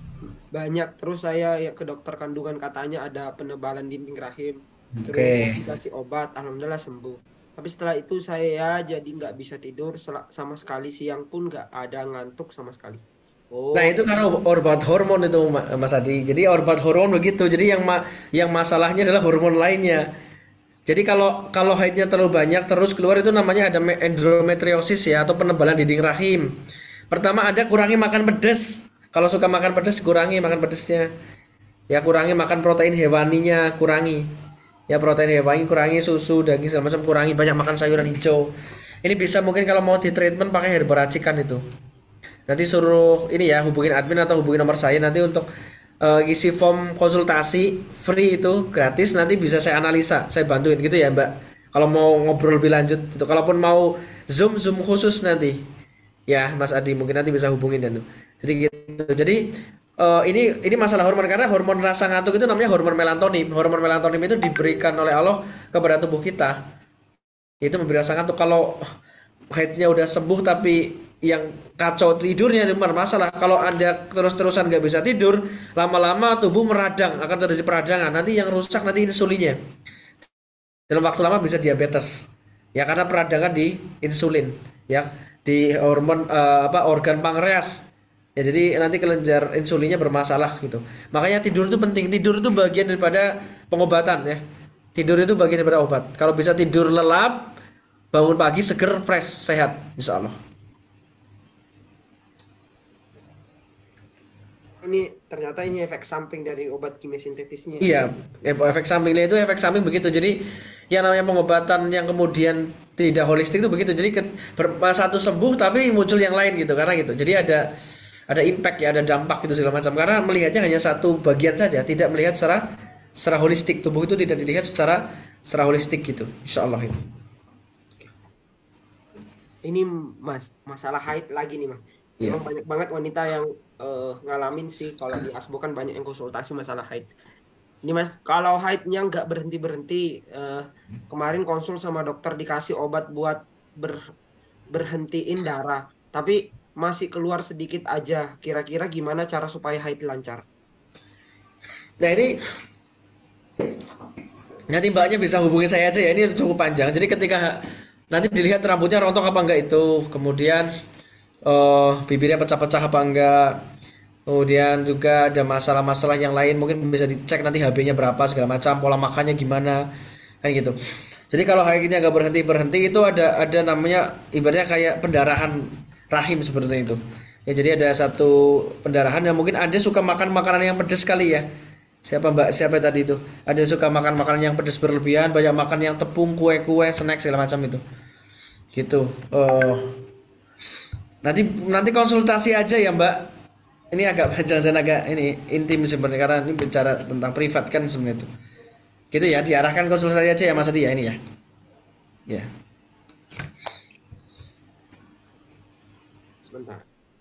banyak. Terus saya ya ke dokter kandungan katanya ada penebalan dinding rahim. Terus Oke. dikasih obat, alhamdulillah sembuh. Tapi setelah itu saya jadi nggak bisa tidur sel- sama sekali, siang pun nggak ada ngantuk sama sekali. Oh, Nah itu karena obat hormon itu Ma- Mas Adi. Jadi obat hormon begitu. Jadi yang ma- yang masalahnya adalah hormon lainnya. Jadi kalau kalau haidnya terlalu banyak terus keluar itu namanya ada me- endometriosis ya atau penebalan dinding rahim. Pertama Anda kurangi makan pedas. Kalau suka makan pedas kurangi makan pedasnya. Ya kurangi makan protein hewaninya, kurangi. Ya protein hewani kurangi, susu, daging segala macam kurangi, banyak makan sayuran hijau. Ini bisa mungkin kalau mau di treatment pakai herba racikan itu. Nanti suruh ini ya hubungin admin atau hubungin nomor saya nanti untuk eh, isi form konsultasi free itu gratis, nanti bisa saya analisa, saya bantuin gitu ya Mbak. Kalau mau ngobrol lebih lanjut itu, kalaupun mau zoom zoom khusus nanti ya Mas Adi mungkin nanti bisa hubungin dan jadi gitu. Jadi eh, ini ini masalah hormon karena hormon rasa ngantuk itu namanya hormon melatonin. Hormon melatonin itu diberikan oleh Allah kepada tubuh kita. Itu memberi rasa ngantuk. Kalau haidnya udah sembuh tapi yang kacau tidurnya itu masalah. Kalau Anda terus-terusan nggak bisa tidur, lama-lama tubuh meradang, akan terjadi peradangan. Nanti yang rusak nanti insulinnya. Dalam waktu lama bisa diabetes. Ya karena peradangan di insulin, ya di hormon eh, apa organ pankreas. Ya jadi nanti kelenjar insulinnya bermasalah gitu. Makanya tidur itu penting. Tidur itu bagian daripada pengobatan ya. Tidur itu bagian daripada obat. Kalau bisa tidur lelap, bangun pagi seger, fresh, sehat, insya Allah. ini ternyata ini efek samping dari obat kimia sintetisnya. Iya, efek sampingnya itu efek samping begitu. Jadi yang namanya pengobatan yang kemudian tidak holistik itu begitu. Jadi ke- ber- satu sembuh tapi muncul yang lain gitu karena gitu. Jadi ada ada impact ya, ada dampak gitu segala macam. Karena melihatnya hanya satu bagian saja, tidak melihat secara secara holistik. Tubuh itu tidak dilihat secara secara holistik gitu. Insya Allah itu. Ini Mas, masalah haid lagi nih Mas. Iya. Memang banyak banget wanita yang eh, ngalamin sih, kalau di Asbo kan banyak yang konsultasi masalah haid. Ini Mas, kalau haidnya nggak berhenti-berhenti, eh, kemarin konsul sama dokter dikasih obat buat ber, berhentiin darah, tapi masih keluar sedikit aja. Kira-kira gimana cara supaya haid lancar? Nah ini nanti mbaknya bisa hubungi saya aja ya, ini cukup panjang. Jadi ketika nanti dilihat rambutnya rontok apa enggak itu, kemudian eh bibirnya pecah-pecah apa enggak. Kemudian juga ada masalah-masalah yang lain, mungkin bisa dicek nanti H B-nya berapa segala macam, pola makannya gimana, kan gitu. Jadi kalau hakikatnya nggak berhenti berhenti itu ada ada namanya ibaratnya kayak pendarahan rahim seperti itu. Ya jadi ada satu pendarahan yang mungkin Anda suka makan makanan yang pedas sekali ya. Siapa Mbak siapa tadi itu? Ada yang suka makan makanan yang pedas berlebihan, banyak makan yang tepung, kue-kue, snack segala macam itu. Gitu. Oh, nanti nanti konsultasi aja ya Mbak. Ini agak panjang dan agak ini intim sebenarnya karena ini bicara tentang privat kan sebenarnya itu. Gitu ya, diarahkan konsultasi aja ya Mas Adi ya ini ya. Ya. Sebentar.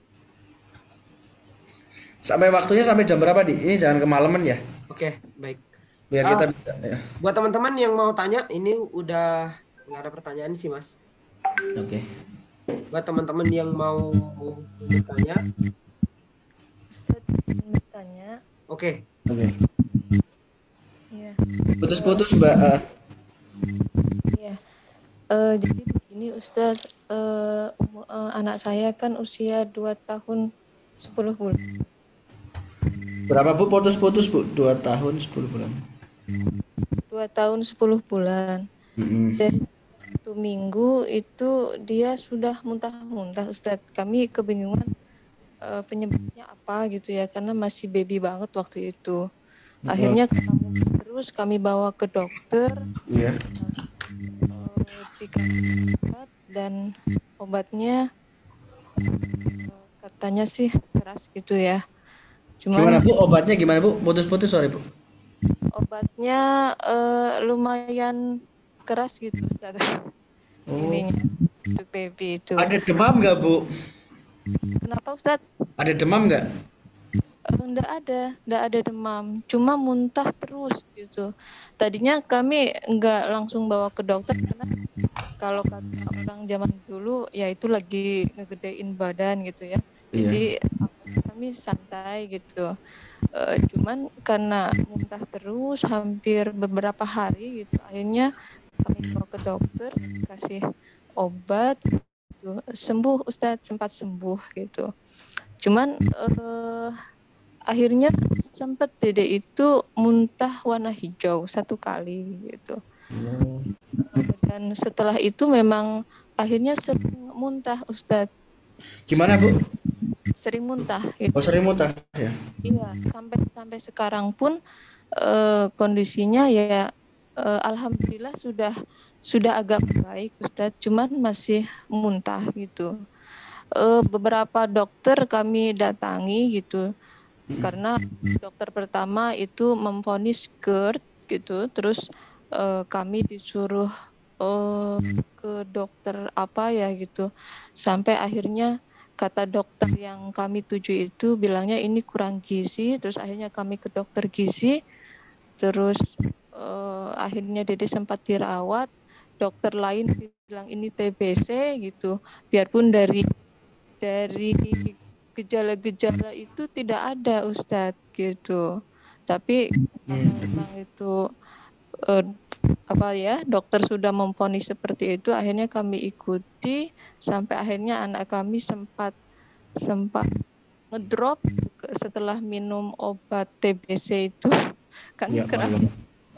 Sampai waktunya sampai jam berapa di? Ini jangan kemalaman ya. Oke, baik. Biar Ah, kita bisa ya. buat teman-teman yang mau tanya, ini udah nggak ada pertanyaan sih, Mas. Oke. Buat teman-teman yang mau bertanya, Ustadz izin bertanya. oke. Oke. Ya, Putus-putus Mbak. Ah, ya. Eh, jadi begini Ustadz, eh, umur- eh, anak saya kan usia dua tahun sepuluh bulan. berapa Bu putus-putus Bu? Dua tahun sepuluh bulan. dua tahun sepuluh bulan. Mm-mm. Dan satu minggu itu dia sudah muntah-muntah Ustadz. Kami kebingungan eh, penyebabnya apa gitu ya, karena masih baby banget waktu itu. Akhirnya kami terus kami bawa ke dokter, Iya. eh, dikasih obat dan obatnya eh, katanya sih keras gitu ya. Gimana Cuman Bu? Obatnya gimana Bu? Putus-putus sorry Bu. obatnya eh, lumayan keras gitu Ustaz. Oh. Ininya untuk baby itu. Ada demam nggak Bu? Kenapa Ustaz? Ada demam nggak? Eh, Enggak ada, enggak ada demam, cuma muntah terus gitu. Tadinya kami enggak langsung bawa ke dokter karena kalau kata orang zaman dulu ya itu lagi ngegedein badan gitu ya. Iya. Jadi kami santai gitu. Eh, cuman karena muntah terus hampir beberapa hari gitu, akhirnya kami bawa ke dokter, kasih obat gitu. Sembuh Ustadz, sempat sembuh gitu. Cuman eh, akhirnya sempat dede itu muntah warna hijau satu kali gitu. Oh. Dan setelah itu memang akhirnya sering muntah Ustadz, Gimana Bu? sering muntah gitu. Oh sering muntah ya? Iya, sampai sampai sekarang pun eh, kondisinya ya eh, alhamdulillah sudah sudah agak baik Ustadz, cuman masih muntah gitu. Eh, beberapa dokter kami datangi gitu, karena dokter pertama itu memvonis GERD gitu, terus eh, kami disuruh eh, ke dokter apa ya gitu, sampai akhirnya kata dokter yang kami tuju itu bilangnya ini kurang gizi, terus akhirnya kami ke dokter gizi, terus eh, akhirnya Dede sempat dirawat, dokter lain bilang ini T B C gitu, biarpun dari dari gejala-gejala itu tidak ada Ustadz gitu, tapi karena memang itu eh, apa ya dokter sudah memvonis seperti itu, akhirnya kami ikuti sampai akhirnya anak kami sempat sempat ngedrop setelah minum obat T B C itu kan Ya, keras malam. ya,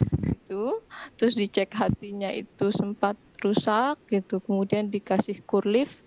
itu terus dicek hatinya itu sempat rusak gitu, kemudian dikasih kurlif,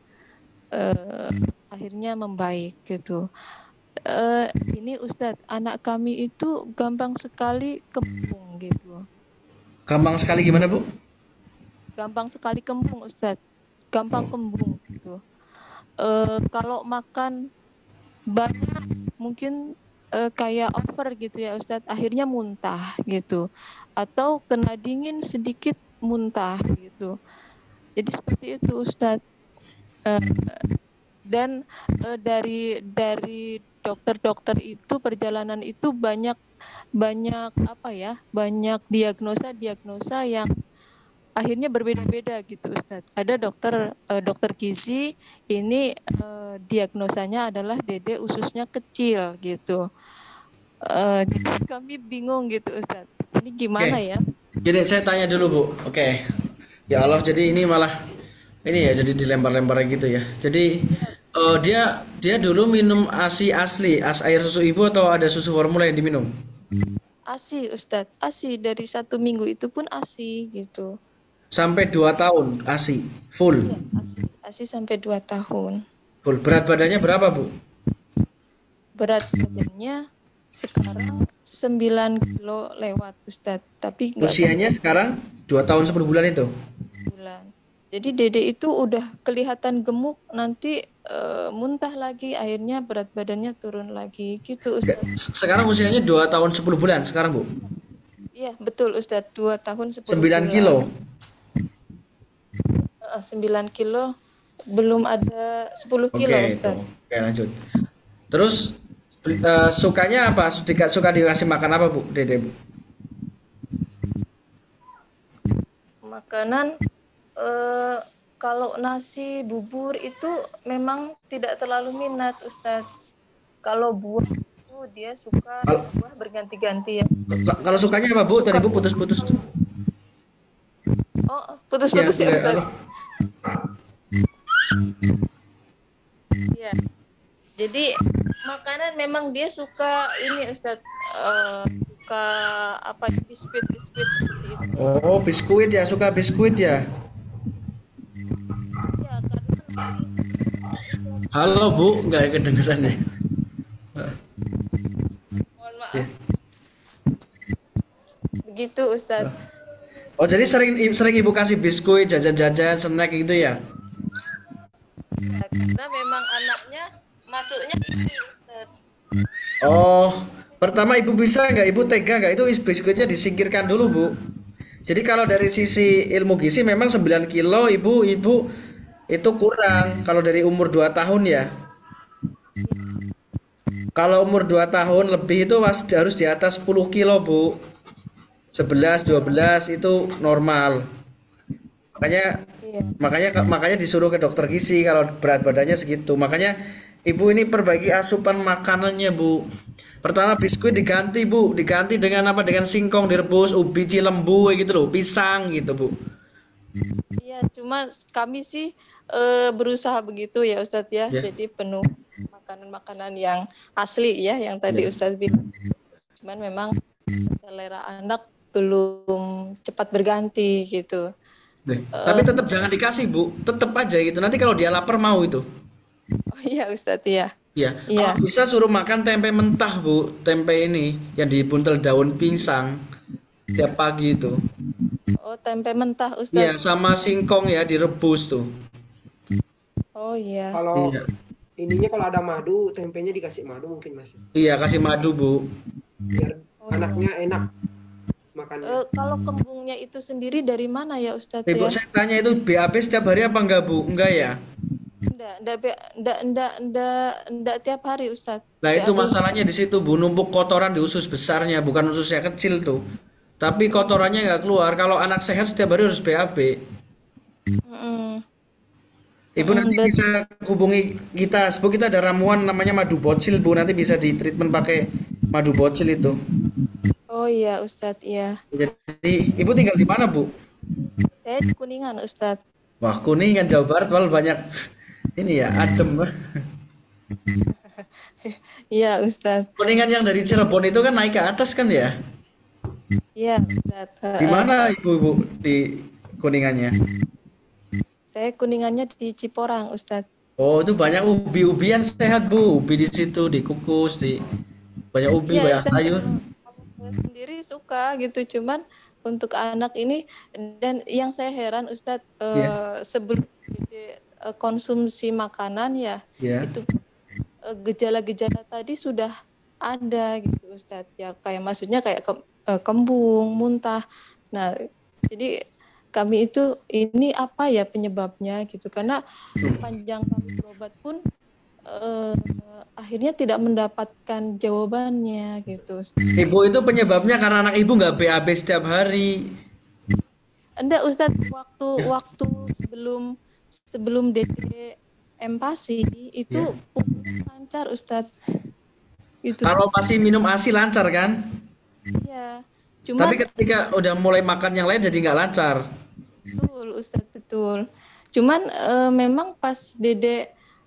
eh, akhirnya membaik gitu. Eh, ini Ustadz, anak kami itu gampang sekali kembung gitu. Gampang sekali gimana Bu? Gampang sekali kembung Ustadz, gampang kembung gitu. Eh, kalau makan banyak mungkin eh, kayak over gitu ya Ustadz, akhirnya muntah gitu, atau kena dingin sedikit muntah gitu. Jadi seperti itu Ustadz. Eh, dan eh, dari dari dokter-dokter itu perjalanan itu banyak banyak apa ya banyak diagnosa-diagnosa yang akhirnya berbeda-beda gitu Ustadz. Ada dokter eh, dokter gizi ini eh, diagnosanya adalah Dede ususnya kecil gitu. Eh, jadi kami bingung gitu Ustadz. Ini gimana Oke. ya? Jadi saya tanya dulu Bu. Oke. Ya Allah jadi ini malah ini ya jadi dilempar-lempar gitu ya. Jadi Oh, dia dia dulu minum ASI asli, as air susu ibu atau ada susu formula yang diminum? ASI Ustadz, ASI dari satu minggu itu pun ASI gitu. Sampai dua tahun ASI full. Iya, ASI, ASI sampai dua tahun. Full. Berat badannya berapa, Bu? Berat badannya sekarang sembilan kilo lewat Ustadz, tapi nggak Usianya sekarang dua tahun sepuluh bulan itu. satu bulan. Jadi Dede itu udah kelihatan gemuk, nanti eh, muntah lagi, akhirnya berat badannya turun lagi gitu Ustadz. Sekarang usianya dua tahun sepuluh bulan sekarang, Bu. Iya betul Ustadz, dua tahun sepuluh sembilan bulan. kilo. Eh, sembilan kilo, belum ada sepuluh Oke, kilo itu. Ustadz. Oke, lanjut. Terus eh, sukanya apa? Suka, suka dikasih makan apa, Bu? Dede, Bu? Makanan eh, kalau nasi bubur itu memang tidak terlalu minat Ustadz. Kalau buah itu dia suka Kalau- buah berganti-ganti ya. K- Kalau sukanya apa, Bu? Tadi Bu putus-putus tuh. Oh, putus-putus ya, Iya, Ustadz. kalau- Iya. Jadi makanan memang dia suka ini Ustadz, eh, suka apa biskuit-biskuit seperti itu. Oh, biskuit ya, suka biskuit ya. Ya, karena Halo, Bu, nggak kedengeran ya. mohon maaf. Iya. Begitu Ustadz. Oh, jadi sering sering Ibu kasih biskuit, jajan-jajan, snack gitu ya? Ya, karena memang anaknya masuknya itu Ustadz. Oh, pertama Ibu bisa nggak, Ibu tega nggak itu biskuitnya disingkirkan dulu, Bu. Jadi kalau dari sisi ilmu gizi memang sembilan kilo Ibu Ibu itu kurang kalau dari umur dua tahun ya. Kalau umur dua tahun lebih itu was- harus di atas sepuluh kilo, Bu. sebelas, dua belas itu normal. Makanya Iya. makanya makanya disuruh ke dokter gizi kalau berat badannya segitu. Makanya Ibu ini perbaiki asupan makanannya, Bu. Pertama biskuit diganti, Bu, diganti dengan apa? Dengan singkong direbus, ubi cilembu gitu loh, pisang gitu, Bu. Iya, cuma kami sih eh, berusaha begitu ya Ustadz ya. Ya. Jadi penuh makanan-makanan yang asli ya, yang tadi Ya. Ustadz bilang. Cuman memang selera anak belum cepat berganti gitu. Nih, tapi tetap jangan dikasih, Bu. Tetap aja gitu. Nanti kalau dia lapar mau itu. Oh iya Ustadz ya. Ya, Iya. kalau bisa suruh makan tempe mentah, Bu. Tempe ini yang dibuntel daun pisang tiap pagi itu. Oh tempe mentah Iya, Ustadz. sama singkong ya direbus tuh. Oh iya. Kalau Iya. ininya kalau ada madu, tempenya dikasih madu mungkin Mas. Iya, kasih madu, Bu. Biar Oh, anaknya enak makannya. Eh, kalau kembungnya itu sendiri dari mana ya Ustadz Ibu, ya? saya tanya itu B A B setiap hari apa enggak, Bu? Enggak ya? Enggak, enggak, be- enggak, enggak, enggak, enggak tiap hari Ustadz. Nah, itu B A B. masalahnya di situ, Bu. Numpuk kotoran di usus besarnya, bukan ususnya kecil tuh. Tapi kotorannya nggak keluar. Kalau anak sehat setiap hari harus B A B. Mm-mm. Ibu Mm, nanti berarti- bisa hubungi kita. Bu, kita ada ramuan namanya madu bocil, Bu. Nanti bisa di treatment pakai madu bocil itu. Oh iya Ustadz, iya. Jadi, Ibu tinggal di mana, Bu? Saya di Kuningan Ustadz. Wah, Kuningan Jawa Barat, malah banyak ini ya, adem. Iya Ustadz. Kuningan yang dari Cirebon itu kan naik ke atas kan ya? Iya Ustadz. Di Heeh. mana Ibu, Bu, di Kuningannya? Saya Kuningannya di Ciporang Ustadz. Oh, itu banyak ubi-ubian sehat, Bu. Ubi di situ dikukus, di banyak ubi, Iya banyak Ustadz. sayur. Saya sendiri suka gitu, cuman untuk anak ini, dan yang saya heran Ustadz, eh, Iya. sebelum Dede, eh, konsumsi makanan ya, Ya. itu eh, gejala-gejala tadi sudah ada gitu Ustadz ya, kayak maksudnya kayak ke- eh, kembung, muntah. Nah, jadi kami itu ini apa ya penyebabnya gitu, karena sepanjang kami berobat pun eh, akhirnya tidak mendapatkan jawabannya gitu. Ibu itu penyebabnya karena anak Ibu nggak B A B setiap hari. Enggak Ustadz, waktu waktu sebelum sebelum Dede empasi itu Ya. pupusnya lancar Ustadz. Itu Kalau masih minum ASI lancar kan? ya. Cuman Tapi ketika udah mulai makan yang lain jadi nggak lancar. betul Ustadz, betul. Cuman eh, memang pas Dede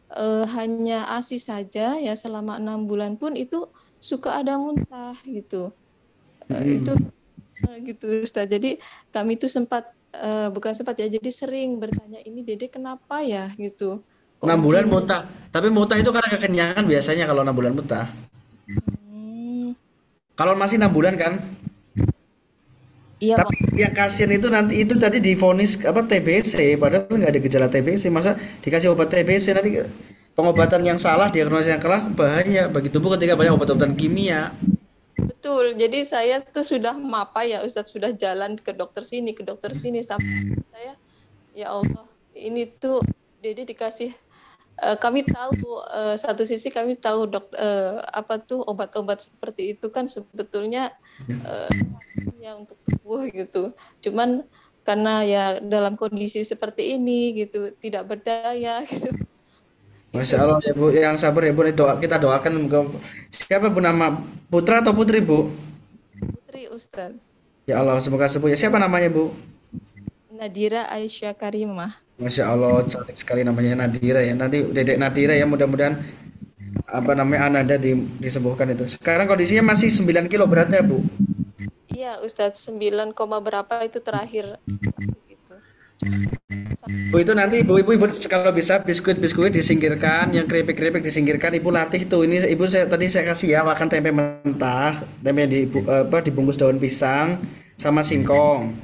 eh, hanya A S I saja ya selama enam bulan pun itu suka ada muntah gitu. Eh, itu Hmm. eh, gitu Ustaz. Jadi kami itu sempat eh, bukan sempat ya, jadi sering bertanya ini Dede kenapa ya gitu. Kok enam bulan begini? muntah. Tapi muntah itu karena kekenyangan biasanya kalau enam bulan muntah. Hmm, Kalau masih enam bulan kan. iya Tapi Pak. yang kasihan itu nanti itu tadi divonis apa T B C, padahal nggak ada gejala T B C. Masa dikasih obat T B C nanti pengobatan yang salah, diagnosis yang salah bahaya bagi tubuh ketika banyak obat-obatan kimia. Betul. Jadi saya tuh sudah mapa ya Ustadz, sudah jalan ke dokter sini, ke dokter sini sampai saya ya Allah, ini tuh Dede dikasih eh, kami tahu eh, satu sisi kami tahu dok eh, apa tuh obat-obat seperti itu kan sebetulnya eh, ya untuk tubuh gitu. Cuman karena ya dalam kondisi seperti ini gitu tidak berdaya gitu. Masya Allah ya Bu, yang sabar ya Bu. Doa, kita doakan ke siapa Bu nama putra atau putri Bu? Putri Ustadz Ya Allah, semoga sembuh ya. Siapa namanya Bu? Nadira Aisyah Karimah. Masya Allah, cantik sekali namanya Nadira ya. Nanti Dedek Nadira ya, mudah-mudahan apa namanya Ananda di, disembuhkan itu. Sekarang kondisinya masih sembilan kilo beratnya Bu. Iya Ustadz sembilan, berapa itu terakhir gitu. Bu itu nanti ibu-ibu ibu kalau bisa biskuit-biskuit disingkirkan, yang keripik-keripik disingkirkan. Ibu latih tuh. Ini ibu saya tadi saya kasih ya makan tempe mentah, tempe di apa dibungkus daun pisang sama singkong.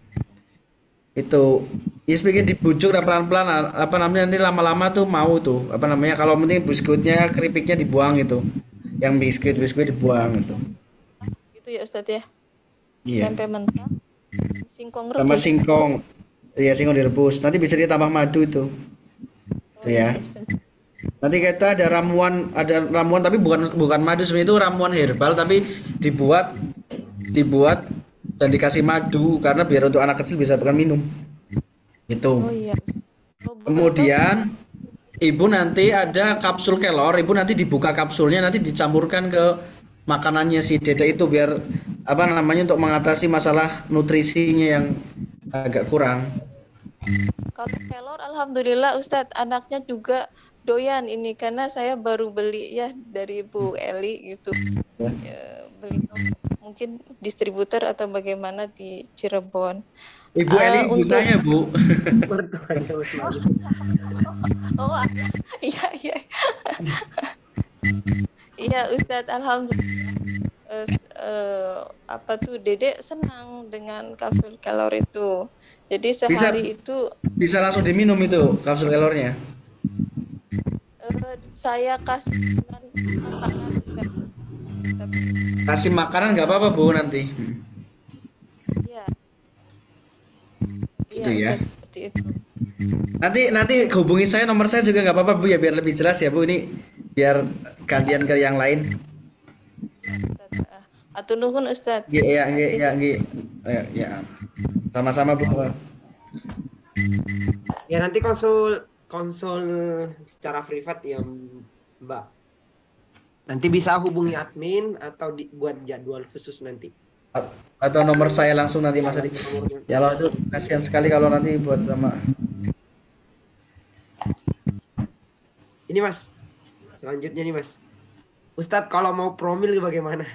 Itu is bikin dibujuk dan pelan-pelan apa namanya nanti lama-lama tuh mau tuh apa namanya kalau penting biskuitnya keripiknya dibuang itu. Yang biskuit-biskuit dibuang itu. Gitu ya Ustadz ya. Iya. Tempe mentah, singkong Sama rebus. singkong. Iya, singkong direbus. Nanti bisa ditambah madu itu. Tuh ya. Nanti kita ada ramuan, ada ramuan tapi bukan bukan madu sebenarnya itu ramuan herbal tapi dibuat dibuat dan dikasih madu karena biar untuk anak kecil bisa bukan minum. Itu. Oh iya. Kemudian ibu nanti ada kapsul kelor, ibu nanti dibuka kapsulnya nanti dicampurkan ke makanannya si Dede itu biar apa namanya untuk mengatasi masalah nutrisinya yang agak kurang. Kalau kelor alhamdulillah Ustadz anaknya juga doyan ini karena saya baru beli ya dari Bu Eli gitu. Ya, beli mungkin distributor atau bagaimana di Cirebon. Ibu Eli Uh, ibu untuk- saya Bu. Mertuanya mertua. Oh iya iya. Iya Ustadz alhamdulillah. Eh, eh, apa tuh Dede senang dengan kapsul kelor itu. Jadi sehari itu Bisa langsung diminum itu kapsul kelornya. eh, saya kasih dengan makanan Ustadz. Tapi Kasih makanan nggak apa-apa Bu nanti. iya. Gitu Iya ya. Ustadz seperti itu. Nanti nanti hubungi saya nomor saya juga nggak apa-apa Bu ya biar lebih jelas ya Bu ini biar gantian ke yang lain. Ustadz. Ah, Atur nuhun Ustadz. Iya iya Terima iya kasih. iya iya. Ya, ya. Sama-sama Bu. Ya nanti konsul konsul secara privat ya Mbak. Nanti bisa hubungi admin atau dibuat jadwal khusus nanti. Atau nomor saya langsung nanti Mas Adi. Ya Allah itu kasihan sekali kalau nanti buat sama. Ini Mas, selanjutnya nih Mas. Ustadz kalau mau promil bagaimana?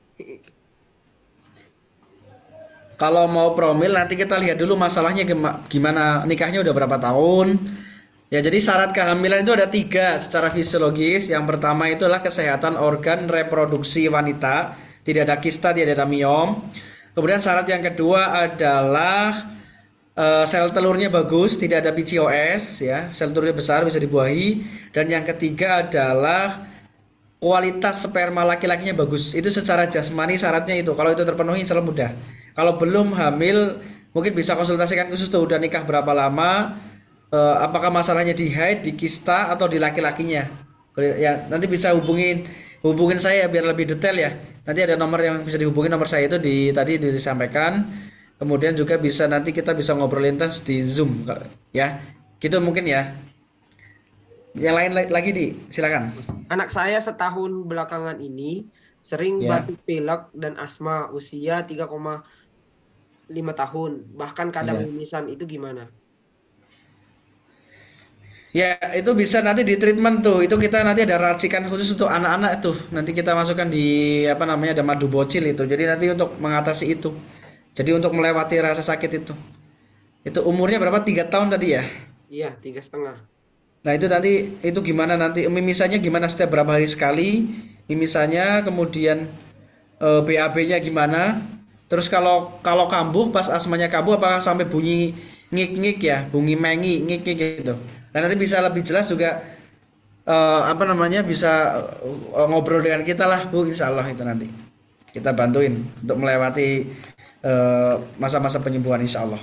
Kalau mau promil nanti kita lihat dulu masalahnya gima- gimana, nikahnya udah berapa tahun. Ya jadi syarat kehamilan itu ada tiga secara fisiologis. Yang pertama itu adalah kesehatan organ reproduksi wanita, tidak ada kista, tidak ada miom. Kemudian syarat yang kedua adalah eh, sel telurnya bagus, tidak ada P C O S ya, sel telurnya besar bisa dibuahi. Dan yang ketiga adalah kualitas sperma laki-lakinya bagus. Itu secara jasmani syaratnya itu. Kalau itu terpenuhi insya Allah mudah. Kalau belum hamil mungkin bisa konsultasikan khusus tuh udah nikah berapa lama, eh, apakah masalahnya di haid, di kista atau di laki-lakinya. Ya nanti bisa hubungin hubungin saya biar lebih detail ya. Nanti ada nomor yang bisa dihubungin, nomor saya itu di tadi disampaikan. Kemudian juga bisa nanti kita bisa ngobrol lintas di Zoom ya. Gitu mungkin ya. Yang lain la- lagi di silakan. Anak saya setahun belakangan ini sering Ya. batuk pilek dan asma usia tiga koma lima tahun. Bahkan kadang Ya. mimisan itu gimana? Ya, itu bisa nanti di treatment tuh. Itu kita nanti ada racikan khusus untuk anak-anak tuh. Nanti kita masukkan di apa namanya ada madu bocil itu. Jadi nanti untuk mengatasi itu. Jadi untuk melewati rasa sakit itu. Itu umurnya berapa? Tiga tahun tadi ya? Iya, tiga setengah. Nah itu nanti itu gimana nanti mimisannya gimana setiap berapa hari sekali mimisannya kemudian eh, B A B-nya gimana terus kalau kalau kambuh pas asmanya kambuh apakah sampai bunyi ngik-ngik ya bunyi mengi ngik-ngik gitu. Dan nanti bisa lebih jelas juga eh, apa namanya bisa eh, ngobrol dengan kita lah Bu insya Allah itu nanti kita bantuin untuk melewati eh, masa-masa penyembuhan insya Allah.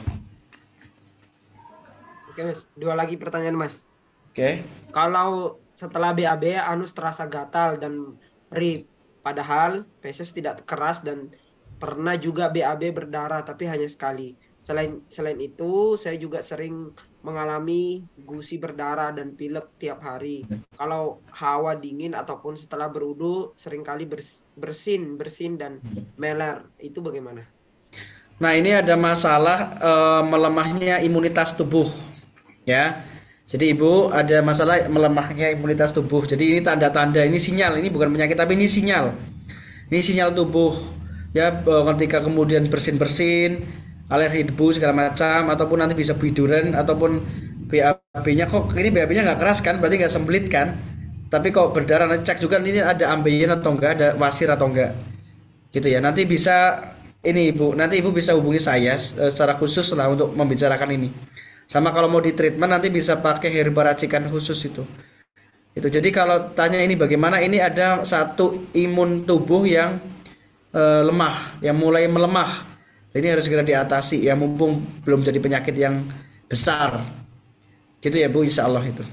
Oke, Mas. Dua lagi pertanyaan, Mas. Oke. Kalau setelah B A B anus terasa gatal dan perih, padahal feses tidak keras dan pernah juga B A B berdarah tapi hanya sekali. Selain selain itu, saya juga sering mengalami gusi berdarah dan pilek tiap hari. Kalau hawa dingin ataupun setelah berwudu seringkali bers- bersin, bersin dan meler. Itu bagaimana? Nah, ini ada masalah eh, melemahnya imunitas tubuh, ya. Jadi Ibu ada masalah melemahnya imunitas tubuh. Jadi ini tanda-tanda, ini sinyal, ini bukan penyakit tapi ini sinyal. Ini sinyal tubuh, ya eh, ketika kemudian bersin-bersin, alergi debu segala macam, ataupun nanti bisa biduran, ataupun B A B-nya kok ini B A B-nya nggak keras kan, berarti nggak sembelit kan? Tapi kok berdarah, nanti cek juga ini ada ambeien atau enggak, ada wasir atau enggak gitu ya. Nanti bisa ini Ibu, nanti Ibu bisa hubungi saya eh, secara khusus lah untuk membicarakan ini. Sama kalau mau di treatment nanti bisa pakai herba racikan khusus itu. Itu jadi kalau tanya ini bagaimana, ini ada satu imun tubuh yang eh, lemah, yang mulai melemah. Ini harus segera diatasi ya mumpung belum jadi penyakit yang besar. Gitu ya Bu, insya Allah itu.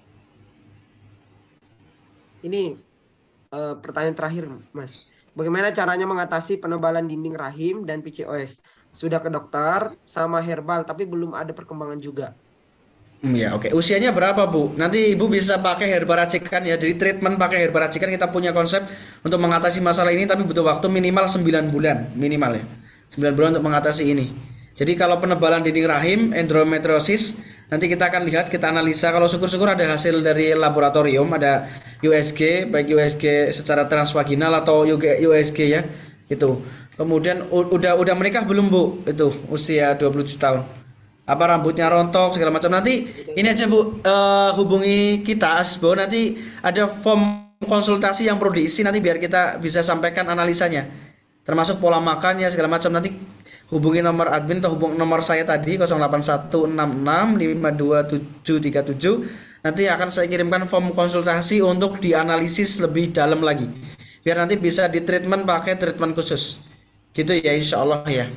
Ini eh, pertanyaan terakhir, Mas. Bagaimana caranya mengatasi penebalan dinding rahim dan P C O S? Sudah ke dokter sama herbal tapi belum ada perkembangan juga. Hmm, ya oke. Usianya berapa Bu? Nanti Ibu bisa pakai herba racikan ya. Jadi treatment pakai herba racikan kita punya konsep untuk mengatasi masalah ini tapi butuh waktu minimal sembilan bulan minimal ya. sembilan bulan untuk mengatasi ini. Jadi kalau penebalan dinding rahim, endometriosis, nanti kita akan lihat, kita analisa. Kalau syukur-syukur ada hasil dari laboratorium, ada U S G, baik U S G secara transvaginal atau U S G ya, gitu. Kemudian u- udah udah menikah belum Bu? Itu usia dua puluh tujuh tahun. Apa rambutnya rontok segala macam. Nanti ini aja Bu, eh, hubungi kita Asbo, nanti ada form konsultasi yang perlu diisi nanti biar kita bisa sampaikan analisanya. Termasuk pola makannya segala macam nanti hubungi nomor admin atau hubung nomor saya tadi nol delapan satu enam enam lima dua tujuh tiga tujuh. Nanti akan saya kirimkan form konsultasi untuk dianalisis lebih dalam lagi. Biar nanti bisa di treatment pakai treatment khusus. Gitu ya insya Allah ya.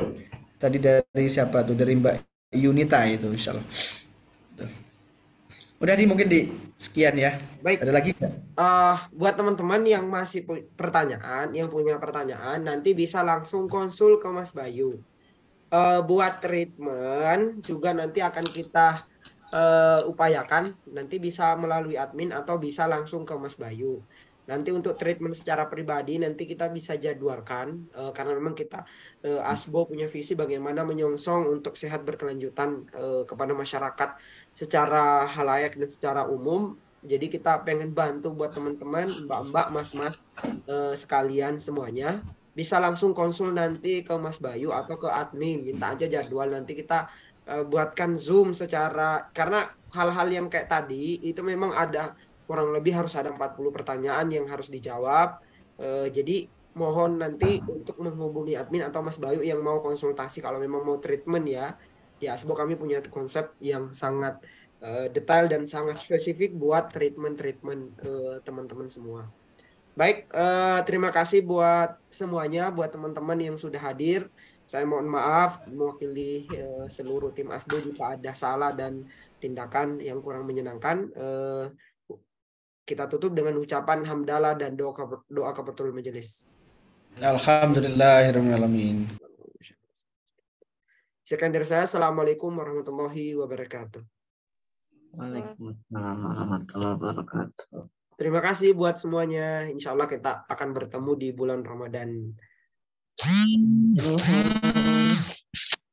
Tadi dari siapa tuh? Dari Mbak Yunita itu insya Allah. Tuh. Udah di mungkin di sekian ya. Baik. Ada lagi nggak? Eh, buat teman-teman yang masih pu- pertanyaan, yang punya pertanyaan, nanti bisa langsung konsul ke Mas Bayu. Eh, buat treatment juga nanti akan kita eh, upayakan, nanti bisa melalui admin atau bisa langsung ke Mas Bayu. Nanti untuk treatment secara pribadi nanti kita bisa jadwalkan eh, karena memang kita eh, Asbo punya visi bagaimana menyongsong untuk sehat berkelanjutan eh, kepada masyarakat secara halayak dan secara umum. Jadi kita pengen bantu buat teman-teman, mbak-mbak, mas-mas eh, sekalian semuanya bisa langsung konsul nanti ke Mas Bayu atau ke admin, minta aja jadwal nanti kita eh, buatkan Zoom secara karena hal-hal yang kayak tadi itu memang ada kurang lebih harus ada empat puluh pertanyaan yang harus dijawab. Eh, jadi mohon nanti untuk menghubungi admin atau Mas Bayu yang mau konsultasi kalau memang mau treatment ya. Di Asbo kami punya konsep yang sangat uh, detail dan sangat spesifik buat treatment-treatment uh, teman-teman semua. Baik, uh, terima kasih buat semuanya, buat teman-teman yang sudah hadir. Saya mohon maaf mewakili uh, seluruh tim Asbo jika ada salah dan tindakan yang kurang menyenangkan. Uh, kita tutup dengan ucapan hamdalah dan doa doa kafatul majelis. Alhamdulillahirrahmanirrahim. Sekian dari saya. Assalamualaikum warahmatullahi wabarakatuh. Waalaikumsalam warahmatullahi wabarakatuh. Terima kasih buat semuanya. Insya Allah kita akan bertemu di bulan Ramadan.